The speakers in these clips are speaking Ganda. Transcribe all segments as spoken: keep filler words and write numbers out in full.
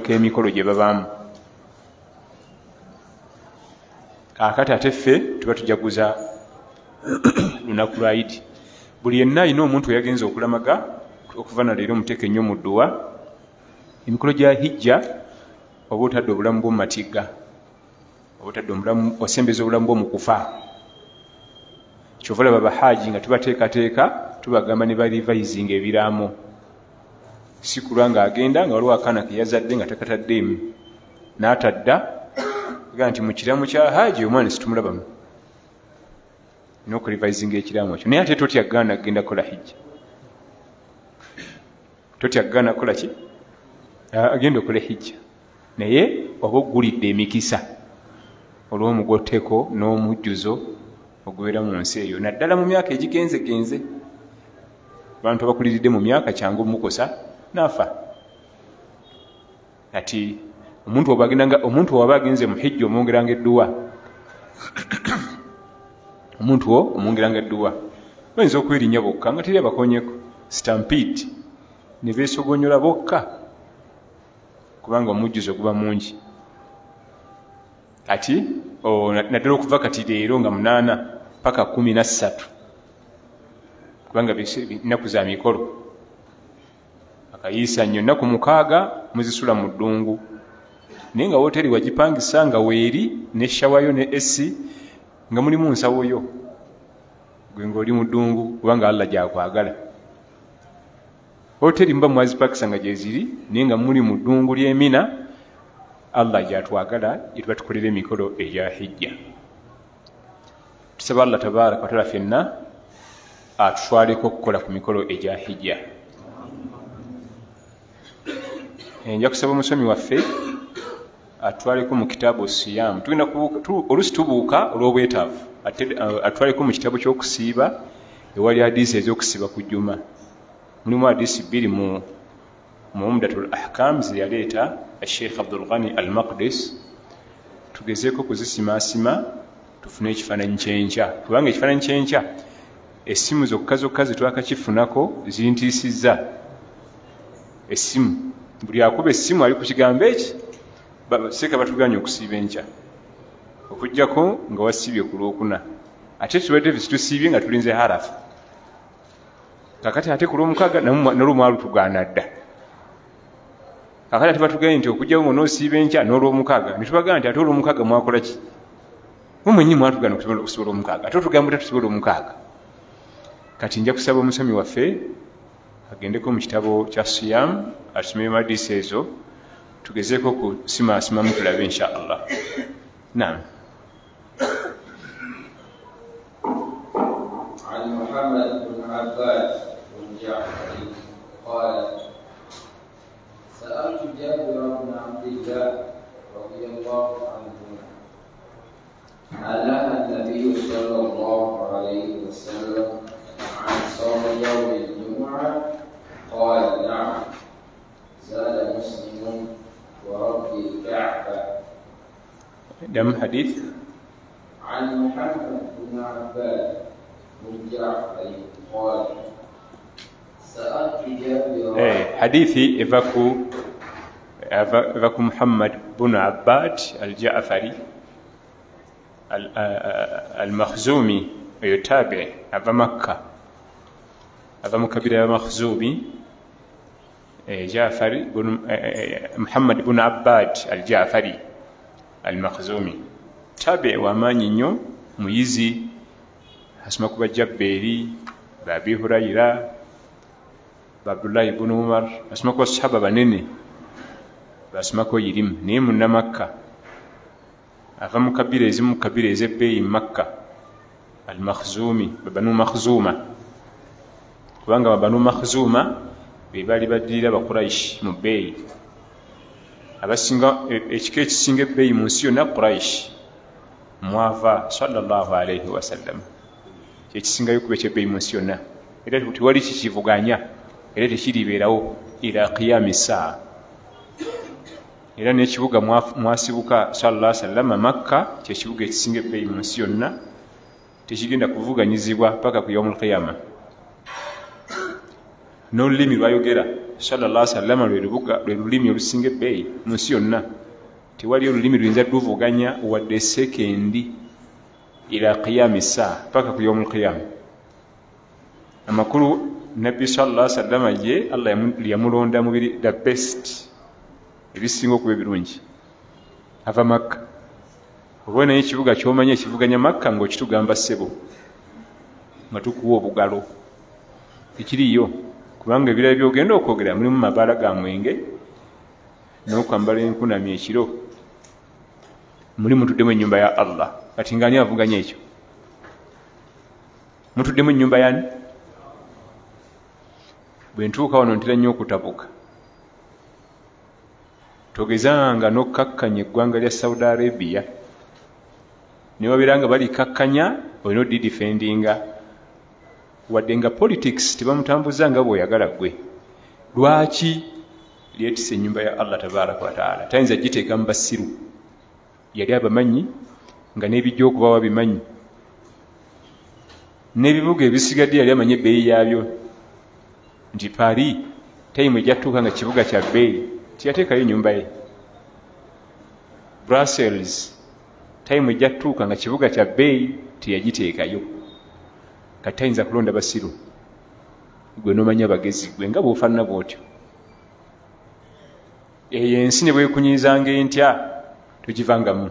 k'emikolo gye babaamu. Kaakati ate ffe tuba tujaguza lunaku lwa Idi. Buli yenna alina omuntu yagenza okulamaga okuva na leero muteeke nnyo mu dduwa. Emikolo gya hijja oba otadde obulamu bw'omu matigga, oba otadde obulamu osembeza obulamu bw'omu kufa. Kyova olaba bahaaji nga tubateekateeka tubagamba ne barivayizinga ebiraamo. Si kulwa ng'agenda nga waliwo akaana ke yazadde nga takataddeemu n'atadda ga nti mu kiraamo kya haaji omwana situmulabamu n'okurivayizinga ekiraamo ekyo. Naye ate totya gaana kugenda kukola hijja, totya gaana kukola ki? Agenda okukola hijja, naye oba oggulidde emikisa olw'omugoteko n'omujjuzo ogubeera mu nsi eyo, naddala mu myaka egigenzegenze. Abantu abakuliridde mu myaka kyangu mukosa n'afa. Ati omuntu obagendanga omuntu waba agenze mu hijja omwongeranga edduwa, omuntu wo omwongeranga edduwa. Bayinza okwerinnya bokka nga teri abakonyeko, stampede ne beesogonyola bokka kubanga omujjuzo guba mungi. Kati naddala okuva kati leero nga munaana paka kumi na ssatu kubanga ennaku za mikolo. Akayiisa nnyo ennaku mukaaga muzisula mu ddungu, naye nga wooteri wagipangisa nga weeri ne shawayo ne esi nga mulimu nsawoyo, gwe ng'oli mu ddungu kubanga Allah gyakwagala. Wooteri muba mwazipakisa nga gyeziri naye nga muli mu ddungu ly'Emina, Allah gyatwagala gye tuba tukolera emikolo egya hijja. Tusaba Allah tabaaraka wa taala ffenna atutwaleko okukola ku mikolo egya hijja. Nja kusaba omusomi waffe atwaleko mu kitaabu Siyaamu. Tugenda oluusi tubuuka olw'obwetaavu, atwaleko mu kitabo ky'okusiiba ewali hadiisi ez'okusiiba ku jjuma. Mulimu hadiisi bbiri mu Umdatul Ahkam ze yaleeta Sheikh Abdul Ghani Al-Maqdis. Tugezeeko kuzisimaasima tufune ekifaananyi ky'enkya, kubanga ekifaananyi ky'enkya essimu zokka zokka ze twakakifunako zintiisizza. Essimu buli akuba essimu ali ku kigambo eki seeka batuganye okusiiba enkya okuggyako nga wasiibye ku lwokuna, ate tubadde situsiibye nga tulinze harafu. Kakati ate ku lwomukaaga n'olwomwalu tugaana dda. Kakati ate batuganye nti okugjawo nga n'osiiba enkya n'olwomukaaga ne tubagamba nti ate olwomukaaga mwakola ki? Mwe mwennyini mwatugaana okusiba olwomukaaga ate otugamba tatusiba olwomukaaga. Kati nja kusaba omusomi waffe agendeko mu kitabo kya Siyaamu atusomeyo hadiisi ezo tugezeeko kusimaasimamu tulabe insha Allah. Naam. عن محمد بن عباد بن جعفر قال سألت جابر بن عبد الله رضي الله عنهما هل نهى النبي صلى الله عليه وسلم عن صوم يوم الجمعة؟ قال نعم. زاد مسلم ورب الكعبة. دم حديث عن محمد بن عباد بن جعفر قال سألت جابر. ايه حديثي إفاكو إفاكو محمد بن عباد الجعفري المخزومي يتابع أبا مكة أبا مكبير مخزومي جعفر بن محمد بن عباد الجعفري المخزومي تابع واماني نيو ميزي اسمه كوبا جبيري بابي هريرة عبد الله بن عمر اسمه كوبا الصحابة بنيني باسمه كو يريم نيم نمكة أفا مكبير يزم مكبير يزبي مكة المخزومي ببنو مخزومة kubanga banu makhzuma be bali baddirira Quraysh mu bbeeyi abasinga ekika ekisinga ebbeeyi mu nsi yonna Quraysh mwava sallallahu alayhi wasallam kyekisingayo kuba ekyebbeeyi mu nsi yonna era tewali kikivuganya era tekiribeerawo ila qiyami saa era n'ekibuga mwasibuka sallallahu alayhi wasallam Makka kyekibuga ekisinga ebbeeyi mu nsi yonna tekigenda kuvuganyizibwa paka ku yawmul qiyama. N'olulimi lwayogera sallallahu alaihi wasallam lwe lubuga lwe lulimi olusinga ebbeeyi mu nsi yonna. Tewali olulimi luyinza luvuganya wadde sekendi ila qiyami saa paka ku yawmul qiyama. Amakulu Nabbi sallallahu alaihi wasallam ye Allah yamulonda mu biri the best ebisinga okuba ebirungi ava Makka. Oba naye ekibuga ky'omanya ekivuganya Makka ng'okitugamba ssebo nga tukuwa obugalo ekiriyo, kubanga ebirala byogenda okwogera mulimu mabaala ga mwenge n'okwambala enkunami ekiro, muli mutuddemu ennyumba ya Allah. Kati ng'ani avuganya ekyo? Mutuddemu ennyumba yani? Bwe ntuuka wano ntera nnyo okutabuka, togezanga n'okkakkanya eggwanga lya Saudi Arabia. Ne wabeera nga bali kakkanya olina odidifendinga, wadde nga politics tebamutambuza nga bw'oyagala ggwe. Lwaki? Lyetise ennyumba ya Allah tabaraka wa taala, tayinza giteeka mu basiru. Yali abamanyi nga n'ebijja okubawa bimanyi, n'ebibuga ebisigadde yali amanyi ebbeeyi yaabyo, nti Paris tayimu ejjatuuka nga kibuga kya bbeeyi tiyateekayo ennyumba ye. Brussels tayimu ejjatuuka nga kibuga kya bbeeyi teyagiteekayo. Kati tayinza kulonda basiru, gwe n'omanya bagezi gwe nga bw'ofaanana bw'otyo. Eyo ensi ne bwekunyizanga entya togivangamu.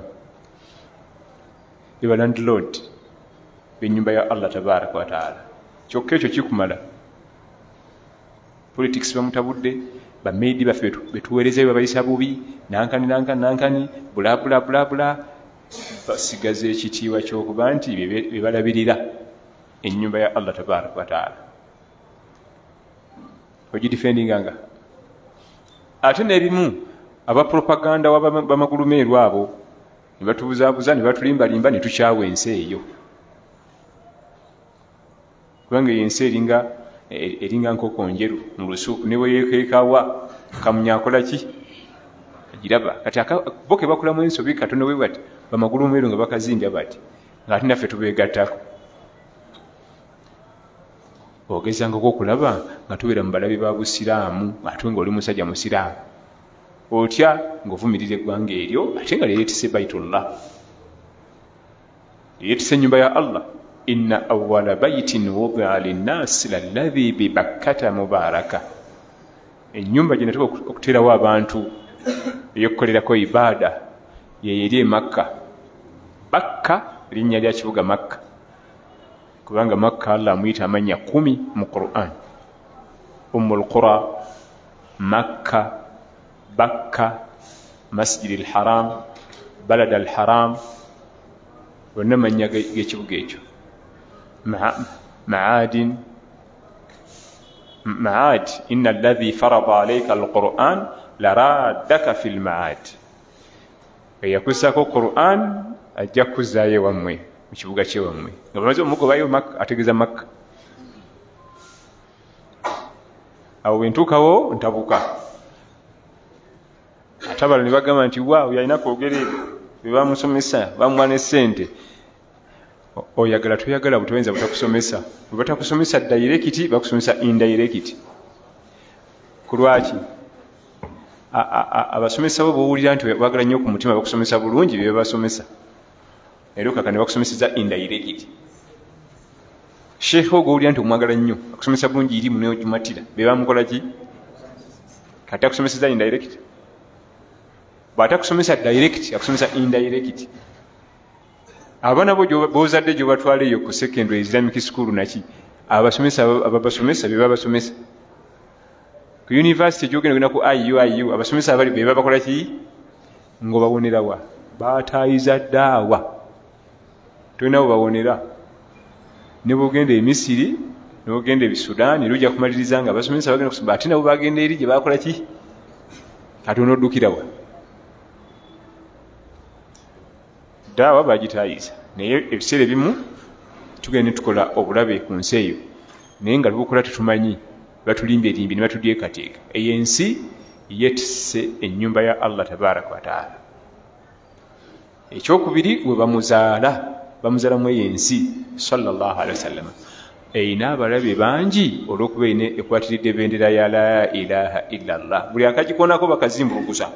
Eba landlord b'ennyumba ya Allah tabaraka wa taala. Kyokka ekyo kikumala. Politics bamutabudde, bameedi baffe betuweereza babayisa bubi, nankani nankani nankani bula bula bula bula, basigaza ekitiibwa ky'okuba nti be balabirira ennyumba ya Allah tabaraka wa taala. Ogidifendinganga. Ate n'ebimu abapropaganda bamagulumeeru abo ne batubuzaabuza ne batulimbalimba ne tukyawa ensi eyo, kubanga eyo ensi eringa eringa nkoko njeru mu lusuuku, ne bwe yeekeekawa kamunya akola ki? Agiraba. Kati bo ke bakulamu ensobi katono bwe bati bamagulumeeru nga bakazimbya bati ng'ate naffe tubeegattako. Ogezangako okulaba nga tubeera mu balabi ba busiraamu ate ng'oli musajja musiraamu, otya ng'ovumirira eggwanga eryo ate nga lyeyeetise Baitullah, lyeyeetise ennyumba ya Allah. Inna awwala baitin wudi'a linnaasi lalladhi bibakkata mubaaraka. Ennyumba gye natuka okuteerawo abantu ey'okukolerako ibaada ye eri e Makka. Bakka linnya lya kibuga Makka, kubanga Makka Allah amuyita amannya kumi mu Qur'an. Ummul Qura, Makka, Bakka, Masjidil Haram, Balad al Haram, bonna mannya g'ekibuga ekyo. Ma'adin, Ma'ad, inna alladhi farada alayka al-Qur'an laraddaka fil ma'ad. Eyakussako Qur'an ajja kuzzaayo wammwe mu kibuga kyewammwe. Nga bamaze omugobayo Makka, ategeeza Makka. Awo bwe ntuukawo ntabuka. Ate abalala ne bagamba nti waawe yalina kwogera ebyo bye bamusomesa bamuwa ne ssente. Oyagala toyagala butoyinza butakusomesa. Bwe batakusomesa direct bakusomesa indirect. Ku lwaki? Abasomesa bo bowulira nti bagala nnyo ku mutima bakusomesa bulungi bye basomesa. Era kaka ne bakusomeseza indirect. Sheikh ogwo owulira nti omwagala nnyo akusomesa bulungi iri muneyo Jumatira be bamukola ki? Kati akusomeseza indirect. Bw'atakusomesa direct akusomesa indirect. Abaana bo b'ozadde gye batwala eyo ku secondary Islamic school naki abasomesa ababasomesa be babasomesa. Ku university gy'ogenda ku I U I U abasomesa abali be babakola ki? Ng'obawonera wa? Baataayiza ddaawa. Tolina bawonera. Ne bw'ogenda e Misiri ne bw'ogenda e Sudan lujja kumaliriza nga abasomesa bagenda kusoma ate nabo bagenda eri gye bakola ki? Kati onoddukira wa? Daawa bagitaayiza. Naye ebiseera ebimu tugenda ne tukola obulabe ku nsi eyo naye nga lubukola tetumanyi, batulimbye erimbi ne batudyekateeka. Eyo ensi yeetisse ennyumba ya Allah tabaraka wa taala. Ekyokubiri we bamuzaala bamuzaalamu eyo ensi sallallahu alaihi wasallam. eyina abalabe bangi olw'okuba eyina ekwatiridde bendera ya la ilaha illallah. Buli akagikonako bakazimbulukusa.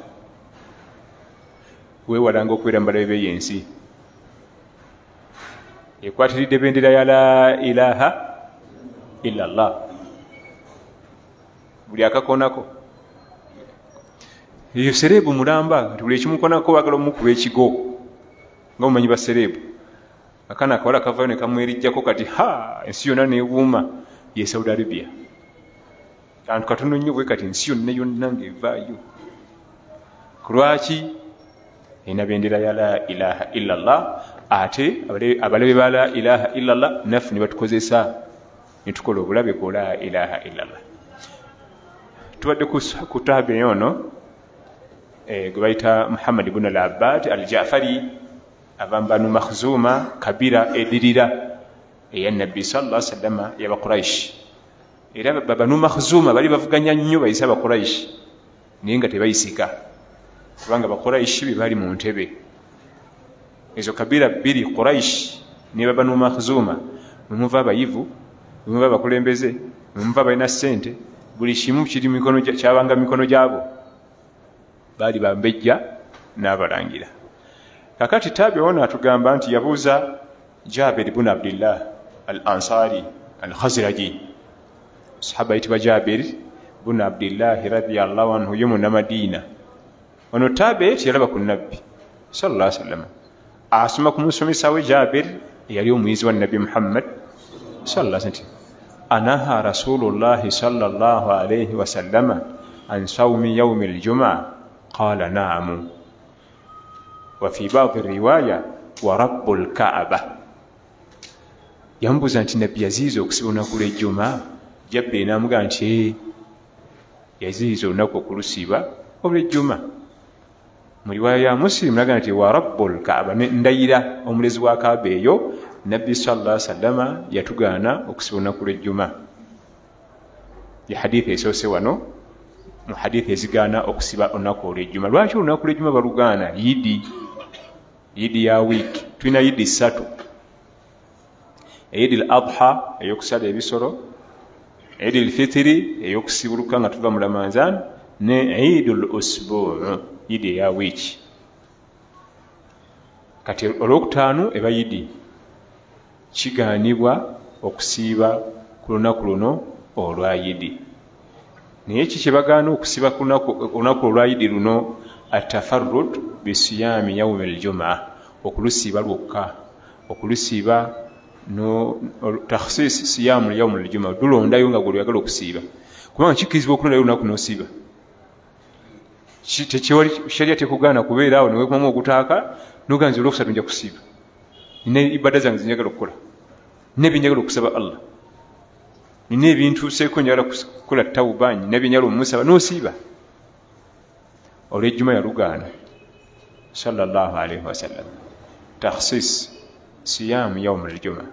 Weewalanga okubeera mu balabe b'ensi. Ekwatiridde bendera ya la ilaha illallah. Buli akakonako. Eyo serebu mulamba, buli ekimukonako wagala omukuba ekigo. Nga omumanyi ba serebu. Akana akawala kavayo ne kamwerijjako kati ha ensi yonna neewuuma ye Saudi Arabia. Kantu katono nnyo bwe kati ensi yonna yonna ng'evaayo. Ku lwaki? Ena bendera ya la ilaha illallah. Ate abalabe ba la ilaha illallah naffe ne batukozesa ne tukola obulabe ku la ilaha illallah. Tubadde ku taabe ono gwe bayita Muhammad ibn al-Abbad al-Ja'fari abamu Banu Makhzuma kabira edirira eya Nabbi sallallahu alaihi wasallam y'aba Quraish. Era Banu Makhzuma bali bavuganya nnyo bayisa ba Quraish naye nga tebayisika kubanga ba Quraish be bali mu ntebe. Ezo kabira bbiri Quraish ne Banu Makhzuma mumuva abayivu, mumuva abakulembeze, mumuva balina ssente, buli kimu kiri mikono kyabanga mikono gyabo. Bali bambejja n'abalangira. Kakati tabi ona atugamba nti yabuuza Jabir ibn Abdullah al-Ansari al-Khazraji. Sahaba yitibwa Jabir ibn Abdullah radiyallahu anhu yumu na Madina. Ono tabi yalaba ku Nabbi sallallahu alaihi wasallam. Asoma kumusomesa we Jabir yali omwizi wa Nabi Muhammad sallallahu alaihi wasallam. Anaha Rasulullah sallallahu alaihi wasallam an sawmi yawm al-jum'ah. Qala na'am. وفي بعض الرواية ورب الكعبة. Yambuza nti Nabbi yaziiza okusiba olunaku lw'ejjuma. Jabiri n'amugamba nti yaziiza olunaku okulusiba olw'ejjuma. Mu riwaya ya Muslim n'agamba nti wa rabbul Kaaba, ndayira omulezi wa Kaaba eyo Nabbi sallallahu alaihi wasallam yatugaana okusiba olunaku lw'ejjuma. Ye hadithi esoose wano mu hadithi ezigaana okusiba olunaku olw'ejjuma. Lwaki olunaku lw'ejjuma balugaana? Yidi. Yidi ya wiki. Tulina yidi ssatu. Eid al-Adha eyokusala ebisoro, Eid al-Fitri eyokusibuluka nga tuva mu Ramadhan, ne Eid al-Usbu' yidi ya wiki. Kati olwokutaano eba yidi kigaanibwa okusiiba ku lunaku luno olwa yidi. Naye ki kye bagaana okusiba ku lunaku olwa yidi luno? Atafarrud bisiyami yawmi al-jum'ah, okulusiiba lwokka, okulusiiba no takhsis siyamu yawm al-jum'ah, tulondayo nga gwe oyagala okusiiba kubanga kikirizibwa okulondayo olunaku n'osiiba. Tekiwali sharia tekugaana kubeera awo neweekumamu ogutaaka n'oganza olwokusatu nja kusiiba, nina ibada zange zinjagala okukola, nina ebyenjagala okusaba Allah, nina ebintuuseeko njagala kukola tawuba, nina byenjagala omumusaba, n'osiiba. Olw'ejjuma yalugaana sallallahu alaihi wasallam takhsis siyamu yawm al-jum'ah.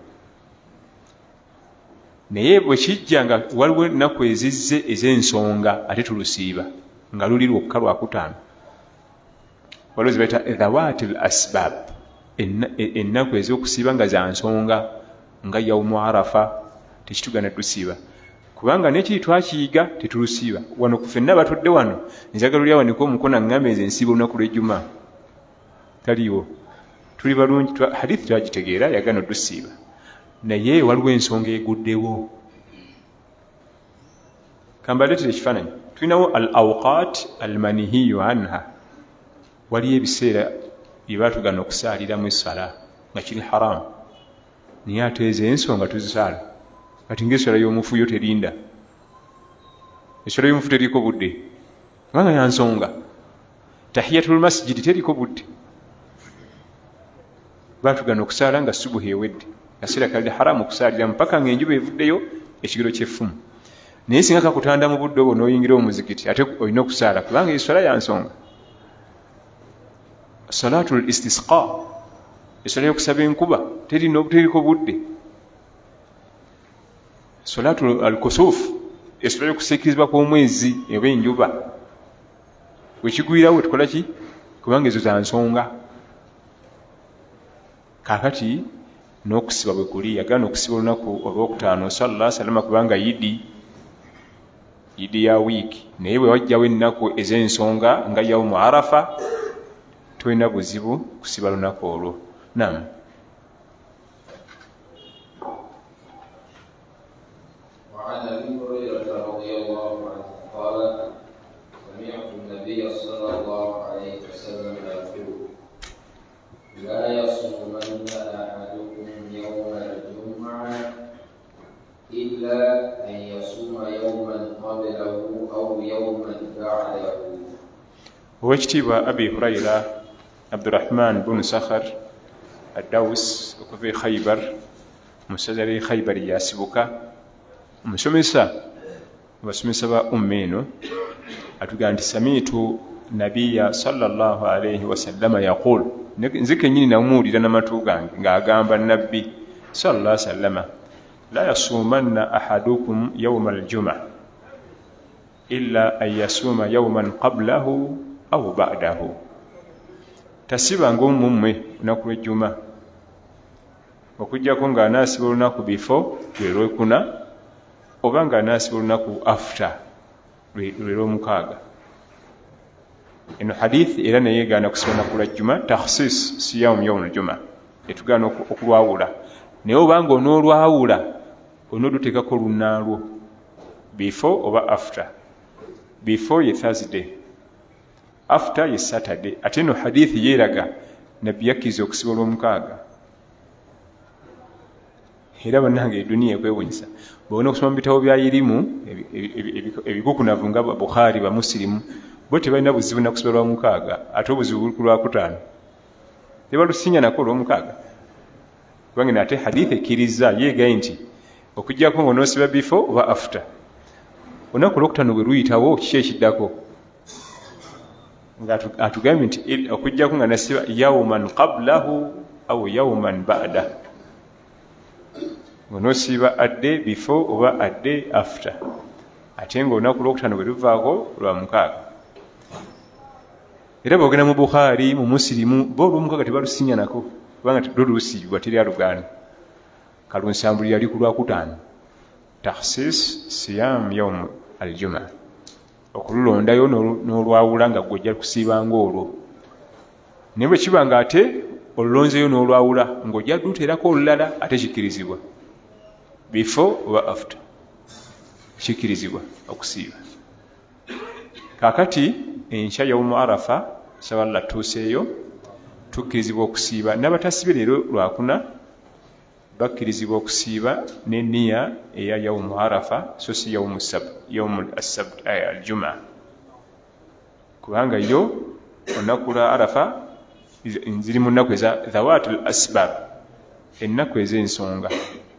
Naye bwe kijja nga waliwo ennaku ezizze ez'ensonga ate tulusiiba nga luli lwokka lwakutaano, waliwo ze bayita dhawati al-asbab, ennaku ez'okusiiba nga za nsonga nga yawmu Arafa tekitugana tusiiba kubanga nekiri twakiyiga tetulusiiba. Wano ku ffenna batudde wano njagala oli awaniko omukono ng'ambe nze nsiiba olunaku lw'ejjuma, taliiwo. Tuli balungi, hadithi twagitegeera yagana odusiiba, naye waliwo ensonga eguddewo. Kambaleetera ekifaananyi. Tulinawo al awqat al manihiyu anha, waliyo ebiseera bye baatugana okusaaliramu essala nga kiri haramu, naye ate ezo ensonga tuzisaala. Kati ng'essala y'omufu yo terinda, essala y'omufu teriiko budde kubanga ya nsonga. Tahiyatul masjidi teriiko budde, baatugana okusaala nga subuhi ewedde, kaseera kalidde haramu okusaaliramu paka ng'enjuba evuddeyo ekigero ky'effumu. Naye singa kakutanda mu budde obwo n'oyingira omuzikiti ate olina okusaala kubanga essala ya nsonga. Salatul istisqa, essala y'okusaba enkuba teriko budde. Salatu al-kusuf, essala y'okusiikirizibwa kw'omwezi oba enjuba bwe kigwirawo tukola ki? Kubanga ezo za nsonga. Kaakati n'okusiba bwe kuli yagaana okusiba olunaku olwokutaano sallallahu alaihi wasallam kubanga yidi yidi ya wiiki naye bwe wajjawo ennaku ez'ensonga nga yawmu arafa tolina buzibu kusiba lunaku olwo. Naam. وعن ابي هريره رضي الله عنه قال سمعت النبي صلى الله عليه وسلم يقول لا يصومن احدكم يوم الجمعه الا ان يصوم يوما قبله او يوما بعده. Oweekitiibwa Abi Hurayra Abdurrahman bun Sakhar Ad-Daws okuva e Khaybar musaza ly'e Khaybar yasibuka omusomesa abasomesa ba umma eno atugamba nti samiitu nabiya sallallahu alaihi wasallama yaqul nze kennyini namuwulira n'amatu gange ng'agamba nabbi sallallahu alaihi wasallama la yasuumanna ahadukum yawma aljuma illa an yasuuma yawman qablahu aw ba'dahu. Tasibanga omumwe olunaku lw'ejjuma okuggyako ng'anaasiba olunaku bifo lwe lwekuna oba ng'anaasiba olunaku after lwe lw'omukaaga. Eno hadithi era naye egaana kusiba olunaku lwa jjuma takhsis siyamu yawmul juma etugaana okulwawula naye obanga onoolwawula onooduteekako lunnaalwo before oba after. Before ye Thursday, after ye Saturday. Ate eno hadithi yeeraga nabbi yakkiriza okusiba olw'omukaaga era bannange eduniya ekwewunyisa bw'ona okusoma mu bitabo bya irimu ebikukunavu nga Bukhari ba Muslimu bo tebalina buzibu na kusiba olw'omukaaga ate obuzibu buli ku lwakutaano tebalusinya nako olw'omukaaga kubanga nate hadithi ekkiriza yeegaye nti okuggyako ng'onoosiba before oba after olunaku olwokutaano bwe luyitawo kiki ekiddako nga atugambye nti okuggyako nga nasiba yawman qablahu aw yawman ba'da ng'onoosiba adde before oba adde after ate ng'olunaku olwokutaano bwe luvaako lwa mukaaga. Era bwogenda mu Bukhari mu Muslimu bo olw'omukaaga tebalusinya nako kubanga lwo lusiibwa teri alugaana kalunsambulira ali ku lwakutaano takhsis siyam yawm aljuma okululondayo n'olwawula nga gwojja kusiibanga olwo naye bwe kiba nga ate olulonzeyo n'olwawula ng'ojja duteerako olulala ate kikkirizibwa before oba after kikkirizibwa okusiiba. Kaakati enkya yawmu arafa saballa tuuseeyo tukkirizibwa okusiiba n'abatasibe leero lwakuna bakkirizibwa okusiiba n'enniya eya yawmu arafa so si yawmu assabt aljuma kubanga yo olunaku lwa arafa ziri mu nnaku eza dhawatul asbab ennaku ez'ensonga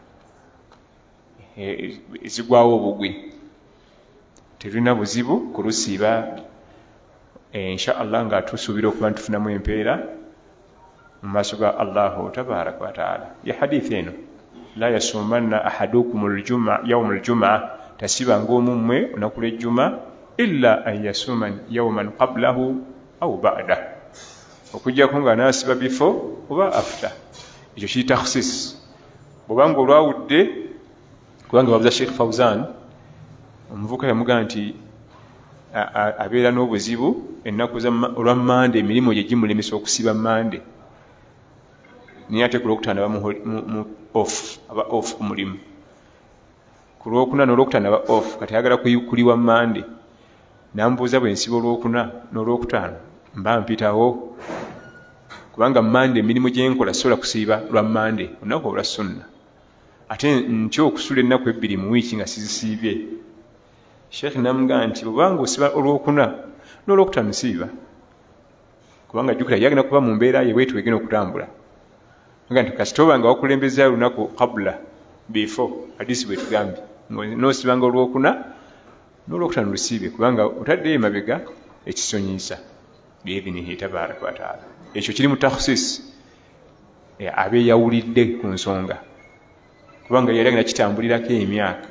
ezigwawo obugwi terulina buzibu kulusiiba insha Allah nga tusuubira okuba ntufunamu empeera mu maaso ga Allahu tabaraka wa taala. Ya hadithi eno la yasuumanna ahadukum aljuma yawm aljuma tasibanga omumwe olunaku lw'ejjuma illa an yasuuma yawman qablahu aw ba'da okuggyako nga anaasiba before oba after. Ekyo kiri takhsis bwobanga olwawudde kubanga babuza Sheikh Fawzan omuvuka yamugamba nti abeera n'obuzibu ennaku olwa mande emirimu gye gimulemesa okusiba mande niye ate ku lwokutaano aba mu off aba off ku mulimu ku lwokuna n'olwokutaano aba off kati ayagala kuliwa mande nambuuza bwe nsiba olwokuna n'olwokutaano mba mpitawo kubanga mande emirimu gye nkola sobola kusiiba lwa mande olunaku olwa sunna ate ntya okusula ennaku ebbiri mu wiiki nga sizisiibye. Sheikh namugamba nti bwobanga osiba olwokuna n'olwokutaano siiba kubanga jjukira yagenda kuba mu mbeera ye bwetu egenda okutambula nga nti kasita oba nga wakulembeza lunaku qabla before hadisi bwe tugambye n'osibanga olwokuna n'olwokutaano lusiibe kubanga otaddeyo emabega ekisonyiisa biidhinihi tabaraka wa taala. Ekyo kiri mu takhsis abe yawulidde ku nsonga kubanga yali agenda kitambulirako emyaka.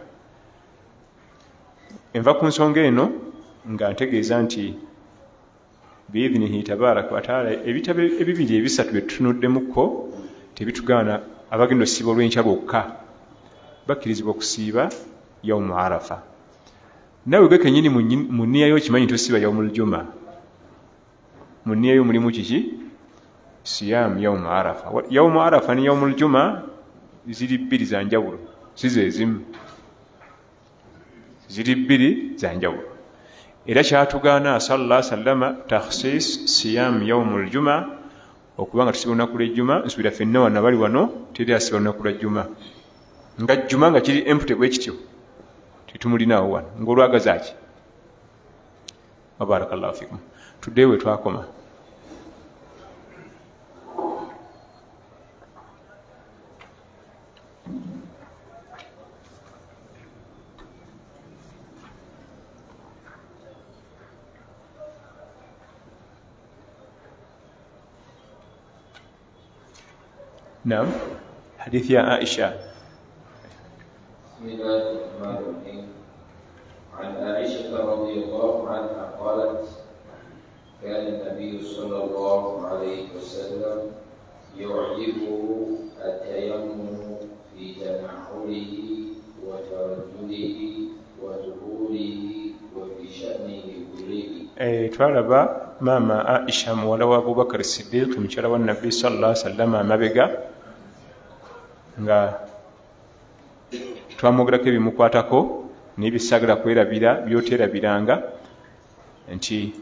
Enva ku nsonga eno nga ntegeeza nti biidhinihi tabaraka wa taala ebitabo ebibiri ebisatu bye tutunuddemukko tebitugaana abagenda osiiba olw'enkya bokka bakkirizibwa okusiiba yaumu arafa. Naawe gwe kennyini mu nniya yo okimanyi nti osiiba yaumul juma, mu nniya yo mulimu kiki? Siyaamu yaumu arafa. Yaumu arafa ne yaumul juma ziri bbiri za njawulo, si ze zimu, ziri bbiri za njawulo. Era kyatugaana sallallahu alaihi wasallama takhsis siyaamu yaumul juma, okubanga tusiba olunaku lw'ejjuma. Nsubira ffenna wano abali wano teri asiba olunaku lwa jjuma, nga jjuma nga kiri empute bwe kityo tetumulinaawo wano ng'olwagazaaki. Wabarakallahu fikum. Tuddeyo we twakoma. نعم حديث يا عائشة. بسم الله الرحمن الرحيم. عن عائشة رضي الله عنها قالت: كان النبي صلى الله عليه وسلم يعجبه التيمم في تنحره وترجله وظهوره وفي شأنه كله. twalaba maama Aisha muwala wa Abubakar Siddiq mukyala wa Nabbi sallallahu alaihi wasallam amabega nga twamwogerako ebimukwatako n'ebisagala kwerabira byoterabiranga nti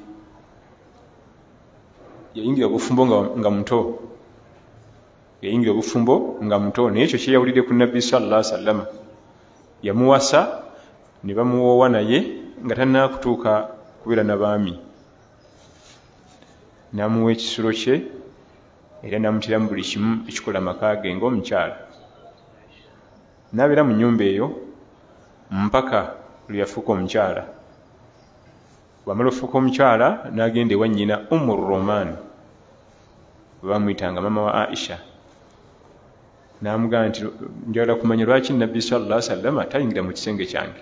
yayingira obufumbo nga muto, yayingira obufumbo nga muto, naye ekyo kyeyawulidde ku Nabbi sallallahu alaihi wasallam. Yamuwasa ne bamuwoowa naye nga tannakutuuka kubeera n'abaami, n'amuwa ekisulo kye era n'amutiramu buli kimu ekikola maka ge ng'omukyala. N'abeera mu nnyumba eyo mpaka lwe yafuuka omukyala. Bw'amala ofuuka omukyala n'agenda ewa nnyina Ummu Roman, bamuyitanga maama wa Aisha, n'amugamba nti njagala kumanya lwaki Nabbi sallallahu alaihi wasallam tayingira mu kisenge kyange.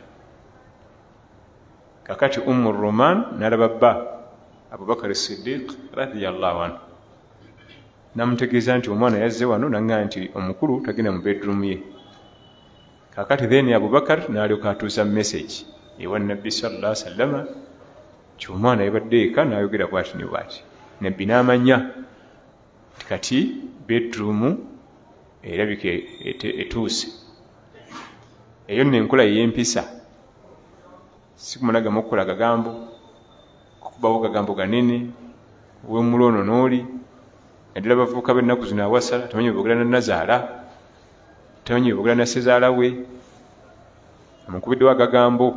Kakati Ummu Roman n'alaba bba Abubakar Siddiq radiyallahu anhu, n'amutegeeza nti omwana yazze wano n'aŋŋamba nti omukulu tagenda mu bedroom ye. Kakati then Abubakar n'alyoka atuusa message ewa Nabbi sallallahu alaihi wasallam ti omwana yabadde eka n'ayogera bw'ati ne bw'ati. Nabbi n'amanya kati bedroom erabika etuuse. Eyo nno enkola y'empisa, si kumunagamu okukola gagambo, kukubawo gagambo ganene w'omuloono n'oli. Naddala abavubuka b'ennaku zino awasa tamanyi bwogera na Nazaala, tamanyi bwogera na Sezaala we, amukubiddewo agagambo.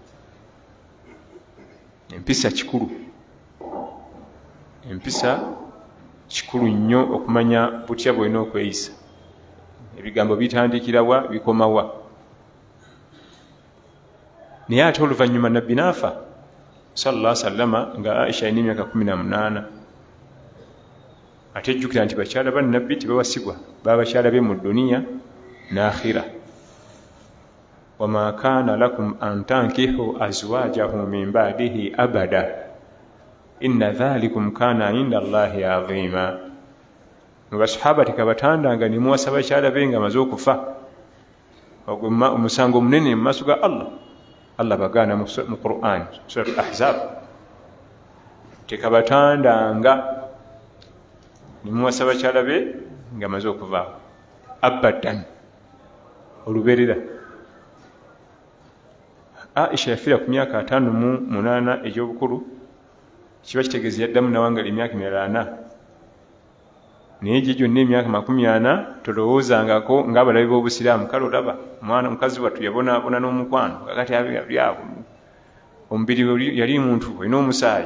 Empisa kikulu, empisa kikulu nnyo okumanya butya bw'olina okweyisa. Ebigambo bitandikirawa bikomawa. Naye ate oluvannyuma Nabbi n'afa sallallahu alaihi wasallam nga Aisha alina emyaka kumi na munaana. Ate jjukira nti bakyala ba Nabbi tebawasibwa, baba bakyala be mu dduniya n'akhira. وما كان لكم أن تنكحوا أزواجه من بعده أبدا إن ذلكم كان عند الله عظيما. Mubasahaba tikabatandanga ne muwasa bakyala be nga amaze okufa, omusango munene mu maaso ga Allah. Allah bagaana mu Qur'an Surat Al-Ahzab, tikabatandanga ne muwasa bakyala be nga amaze okuva abadan, oluberera. Aisha yafiira ku myaka ataano mu munaana egy'obukulu, kiba kitegeeza yaddamu nawangali emyaka emirala ana. Naye gye gyonna emyaka makumi ana tolowoozangako ng'abalabi b'obusiraamu. Kale olaba omwana mukazi wattu yabonaabona n'omukwano, kakati abyabo omubiri yali muntu olina omusaayi.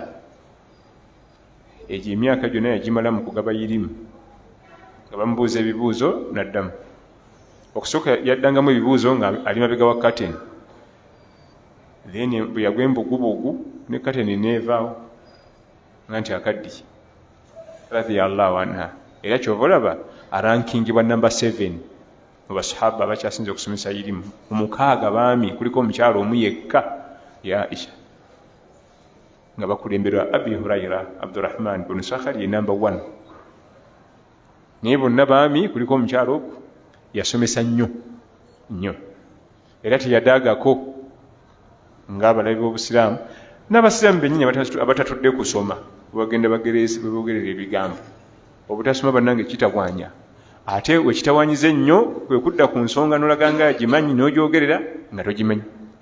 Egyo emyaka gyonna yagimala mu kugaba yirimu, nga bamubuuza ebibuuzo n'addamu. Okusooka yaddangamu ebibuuzo nga ali mabega wa kateni, then bwe yagwa embugubugu ne kateni neevaawo nga nti akaddiye radiyallahu anha. Era kyova olaba arankingibwa namba seven mu basahaba abakyasinze okusomesa irimu. Mu mukaaga baami kuliko omukyala omu yekka ya Aisha, nga bakulemberwa Abi Huraira Abdurrahman bin Sakhar ye namba one. Naye bonna baami kuliko omukyala ogwo yasomesa nnyo nnyo era teyadaagako ng'abalabi b'obusiraamu n'abasiraamu bennyini abatatudde kusoma bagenda bageresi bebogerera ebigambo obutasoma bannange kitabwanya ate wekitawanyiza ennyo kwe kudda ku nsonga n'olaga nga agimanyi n'ogyogerera nga togimanyi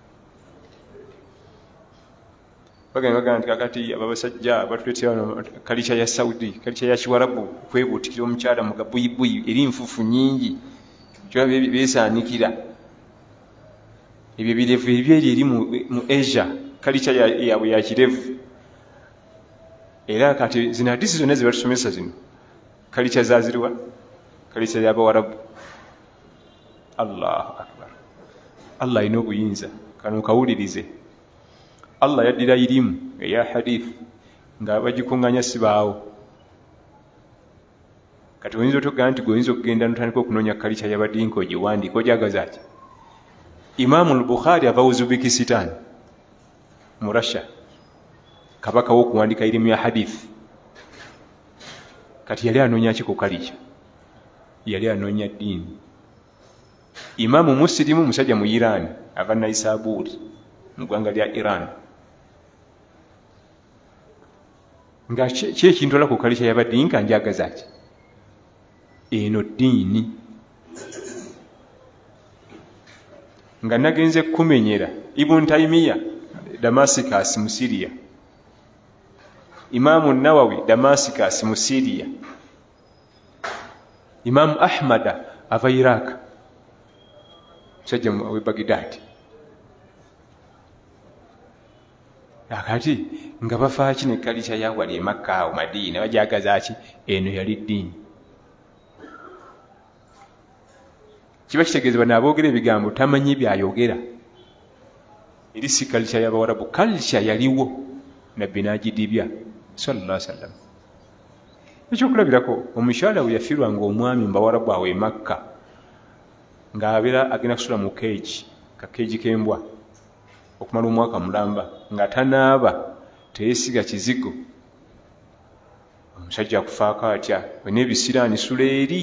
bagenda bagamba nti kakati ababasajja batuleetera kalica ya Saudi kalica ya Kiwarabu kwebuutikira omukyala mu gabuyibuyi eri nfufu nnyingi kyoba beesaanikira ebyo birevu ebyeri eri mu Asia kalica yaabwe ya kirevu era kati zino hadisi zonna ze batusomesa zino kalica zaziriwa kalica y'Abawarabu. Allahu akbar. Allah alina obuyinza kano kawulirize. Allah yaddira irimu eya hadith nga bagikunganya sibaawo kati oyinza otogamba nti goyinza okugenda notandika okunoonya kalica y'abadinka ogiwandiika ojagaza ati Imamu al-Bukhari ava Uzbekistan mu Russia kabaka w'okuwandika irimu ya hadith kati yali anoonya ki ku kalica yali anoonya ddiini. Imamu Muslimu musajja mu Iran ava Naisabur mu ggwanga lya Iran nga ki ekintola ku kalica y'abadinka njagaza ki eno ddiini nga nagenze kumenyera Ibn Taymiyyah Damascus mu Syria, Imamu Nawawi Damascus mu Syria, Imam Ahmad ava Iraq musajja we Baghdad akati nga bafaaki ne kalica yawali e Makka awo Madiina bajagaza ki eno yali ddiini. Kiba kitegeezebwa n'aboogera ebigambo tamanyi byayogera eri si kalica y'Abawarabu kalica yaliwo nabbi n'agidibya sallallahu alaihi wasallam. Ekyokulabirako omukyala we yafiirwa ng'omwami mbawarabu awo e Makka ng'abeera agenda kusula mu keegi kakeegi k'embwa okumala omwaka mulamba nga tanaaba teyeesiga kizigo omusajja akufaako atya wena ebisiraani sula eri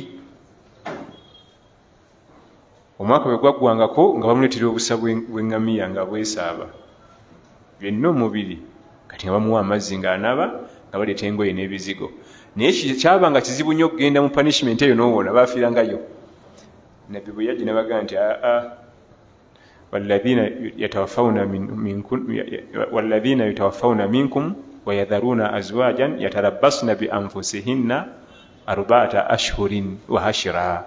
omwaka bwe gwaggwangako nga bamuleetera obusa bw'eŋŋamiya nga bwesaaba byonna omubiri kati nga bamuwa amazzi ng'anaaba nga baleeta engoye n'ebizigo naye kyaba nga kizibu nnyo okugenda mu punishment eyo n'owona baafiirangayo. Nabbi bwe yajja n'abagamba nti aa walladhina yatawaffawna minkum walladhina yatawaffawna minkum wa yadharuna azwajan yatarabbasna bi anfusihinna arba'ata ashhurin wa hashra.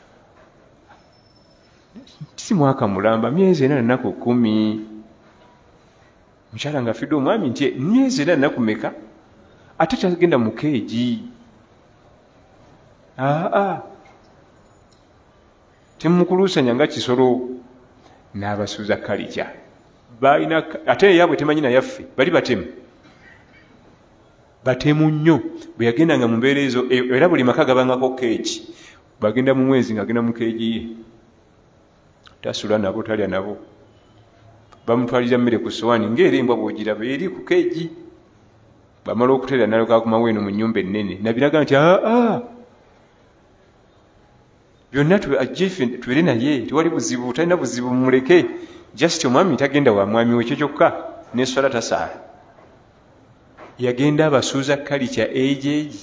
Si mwaka mulamba myezi ena nnaku kumi. Mukyala nga afidde omwami nti myezi ena nnaku meka ate tagenda mu keegi. Aa temukuluusanya nga kisolo n'abasuuza kalica balina ate yaabwe temanyi na yaffe bali batemu batemu nnyo bwe yagendanga mu mbeera ezo era buli maka gabangako keegi bagenda mu mwezi ng'agenda mu keegi ye tasula nabo talya nabo bamutwalira mmere ku sowaani ng'era embwa bw'ogiraba eri ku keegi bamala okuteera nalokaa ku maweeno mu nnyumba ennene nabiraga nti aa byonna tubeere naye tewali buzibu talina buzibu muleke just omwami tagenda wa mwami we kyo kyokka n'eswala tasaala yagenda abasuuza kalica ejeegi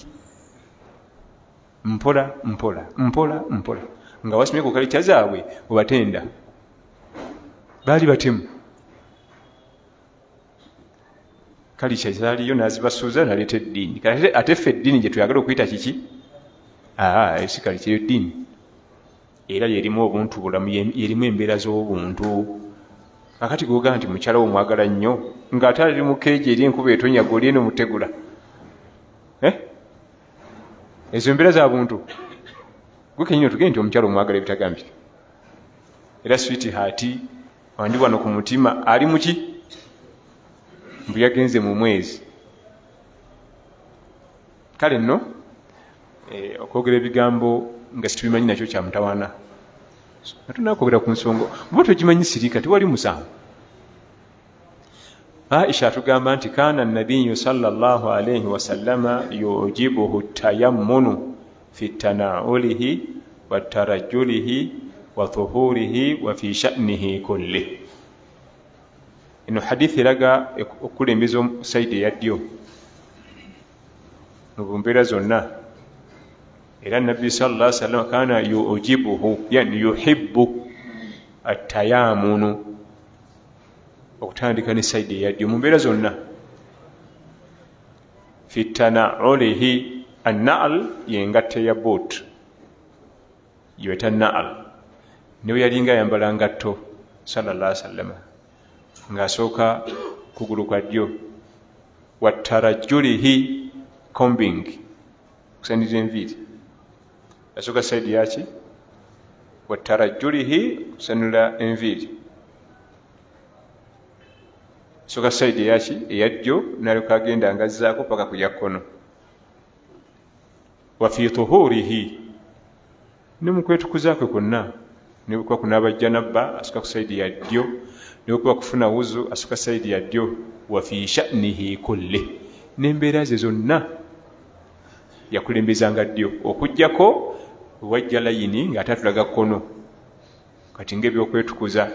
mpola mpola mpola mpola nga wasomye ku kalica zaabwe obatenda baali batemu kalica zaaliyo n'azibasuuza naleeta eddiini ate ffe eddiini gye tuyagala okuyita kiki aa esi kalica eyo ddiini era yerimu obuntu bulamu yerimu embeera z'obuntu akati goga nti mukyala wo mwagala nnyo ng'ate ali mu keegi eri enkuba etonyaga oli eno mutegula ezo embeera za buntu gwe kenyini otugende nti omukyala omwagala ebitagambye era switi haati wandi wano ku mutima ali muki mbu yagenze mu mwezi kale nno okwogera ebigambo nga situbimanyi nakyo kya mutawaana natunakwogera ku nsonga buba togimanyi sirika tewali musango. Aisha atugamba nti kaana nabiyu sallallahu alaihi wasallama yujibuhu tayammunu fi tanaulihi وترجله وظهوره وفي شأنه كله. إنه حديث لقى كل ميزم سيد يديو نبمبرا زنا إلى النبي صلى الله عليه وسلم كان يعجبه يعني يحب التيامن وكتان كان سيد يديو مبرا زنا في تنعله النعل ينغت يبوت يوتا النعل نيو يالينغا يمبلا ngatto sallallahu alaihi wasallam ngasooka kugulu kwa ddyo watarajulihi combing kusendeza enviiri asooka saidi yaki watarajulihi kusenula enviiri asooka saidi yaki eyaddyo nalyoka agenda ngazzaako paka kujja kkono wafi tuhurihi ne mu kwetukuza kwe kwonna ne bwekuba kunaaba janabba asooka ku saidi ya ddyo ne bwekuba kufuna wuzu asooka saidi ya ddyo wafi sha'nihi kulle n'embeera ze zonna yakulembezanga ddyo okuggyako wajja layini ng'ate atulaga kkono kati ng'ebyokwetukuza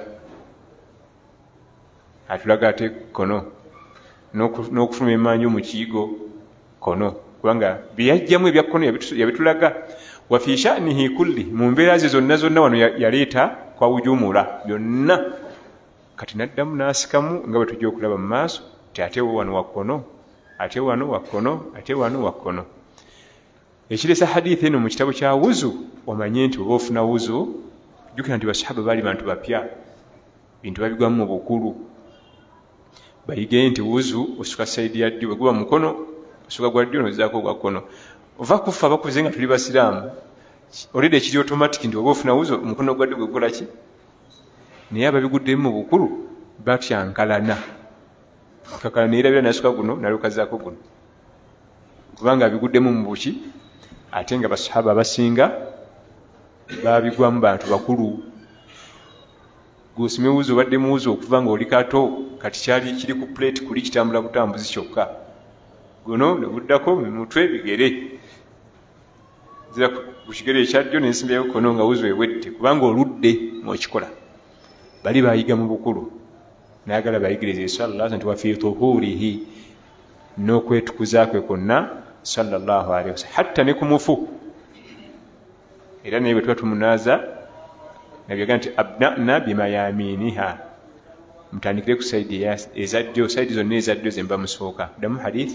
atulaga ate kkono n'okufuluma emmanju mu kiyigo kkono kubanga byeyajjamu ebya kkono yabitulaga wafi sha'nihi kulli mu mbeera ze zonna zonna wano yaleeta kwa wujumula byonna kati naddamu n'asikamu nga bwe tujja okulaba mu maaso ti ate wano wakkono ate wano wakkono ate wano wakkono. Ekiresa hadithi eno mu kitabo kya wuzu omanye nti oba ofuna wuzu jjukira nti basahaba baali bantu bapya bintu babigwamu mu bukulu bayige nti wuzu osuka saidi ya ddyo bweguba mukono osuka gwa ddyo nozaako gwa kkono ova kufa bakuze nga tuli basiraamu olida ekiri automatic nti oba ofuna wuzu omukono gwa ddyo gwekola ki naye ababiguddemu mu bukulu batyankalana kakala neerabira nasuka guno nalukazaako guno kubanga abiguddemu mu buki ate nga basahaba abasinga babigwamu bantu bakulu gusime wuzu obadde muwuzu okuva nga oli kato kati kyali kiri ku plate kuli kitambula butambuzi kyokka guno nebuddako mumutwe bigere zira ku kigere ekyaddyo nensimbyayo kono nga wuzu ewedde kubanga oludde mwokikola bali bayiga mu bukulu nayagala bayigirize sallallahu nti wafi tuhurihi n'okwetukuza kwe konna sallallahu alaihi wasallam hatta ne ku mufu era naye bwe tuba tumunaaza nabyaga nti abna'na bimayaminiha mutandikire ku saidi ezaddyo saidi zonna ezaddyo zemba musooka ddamu hadithi.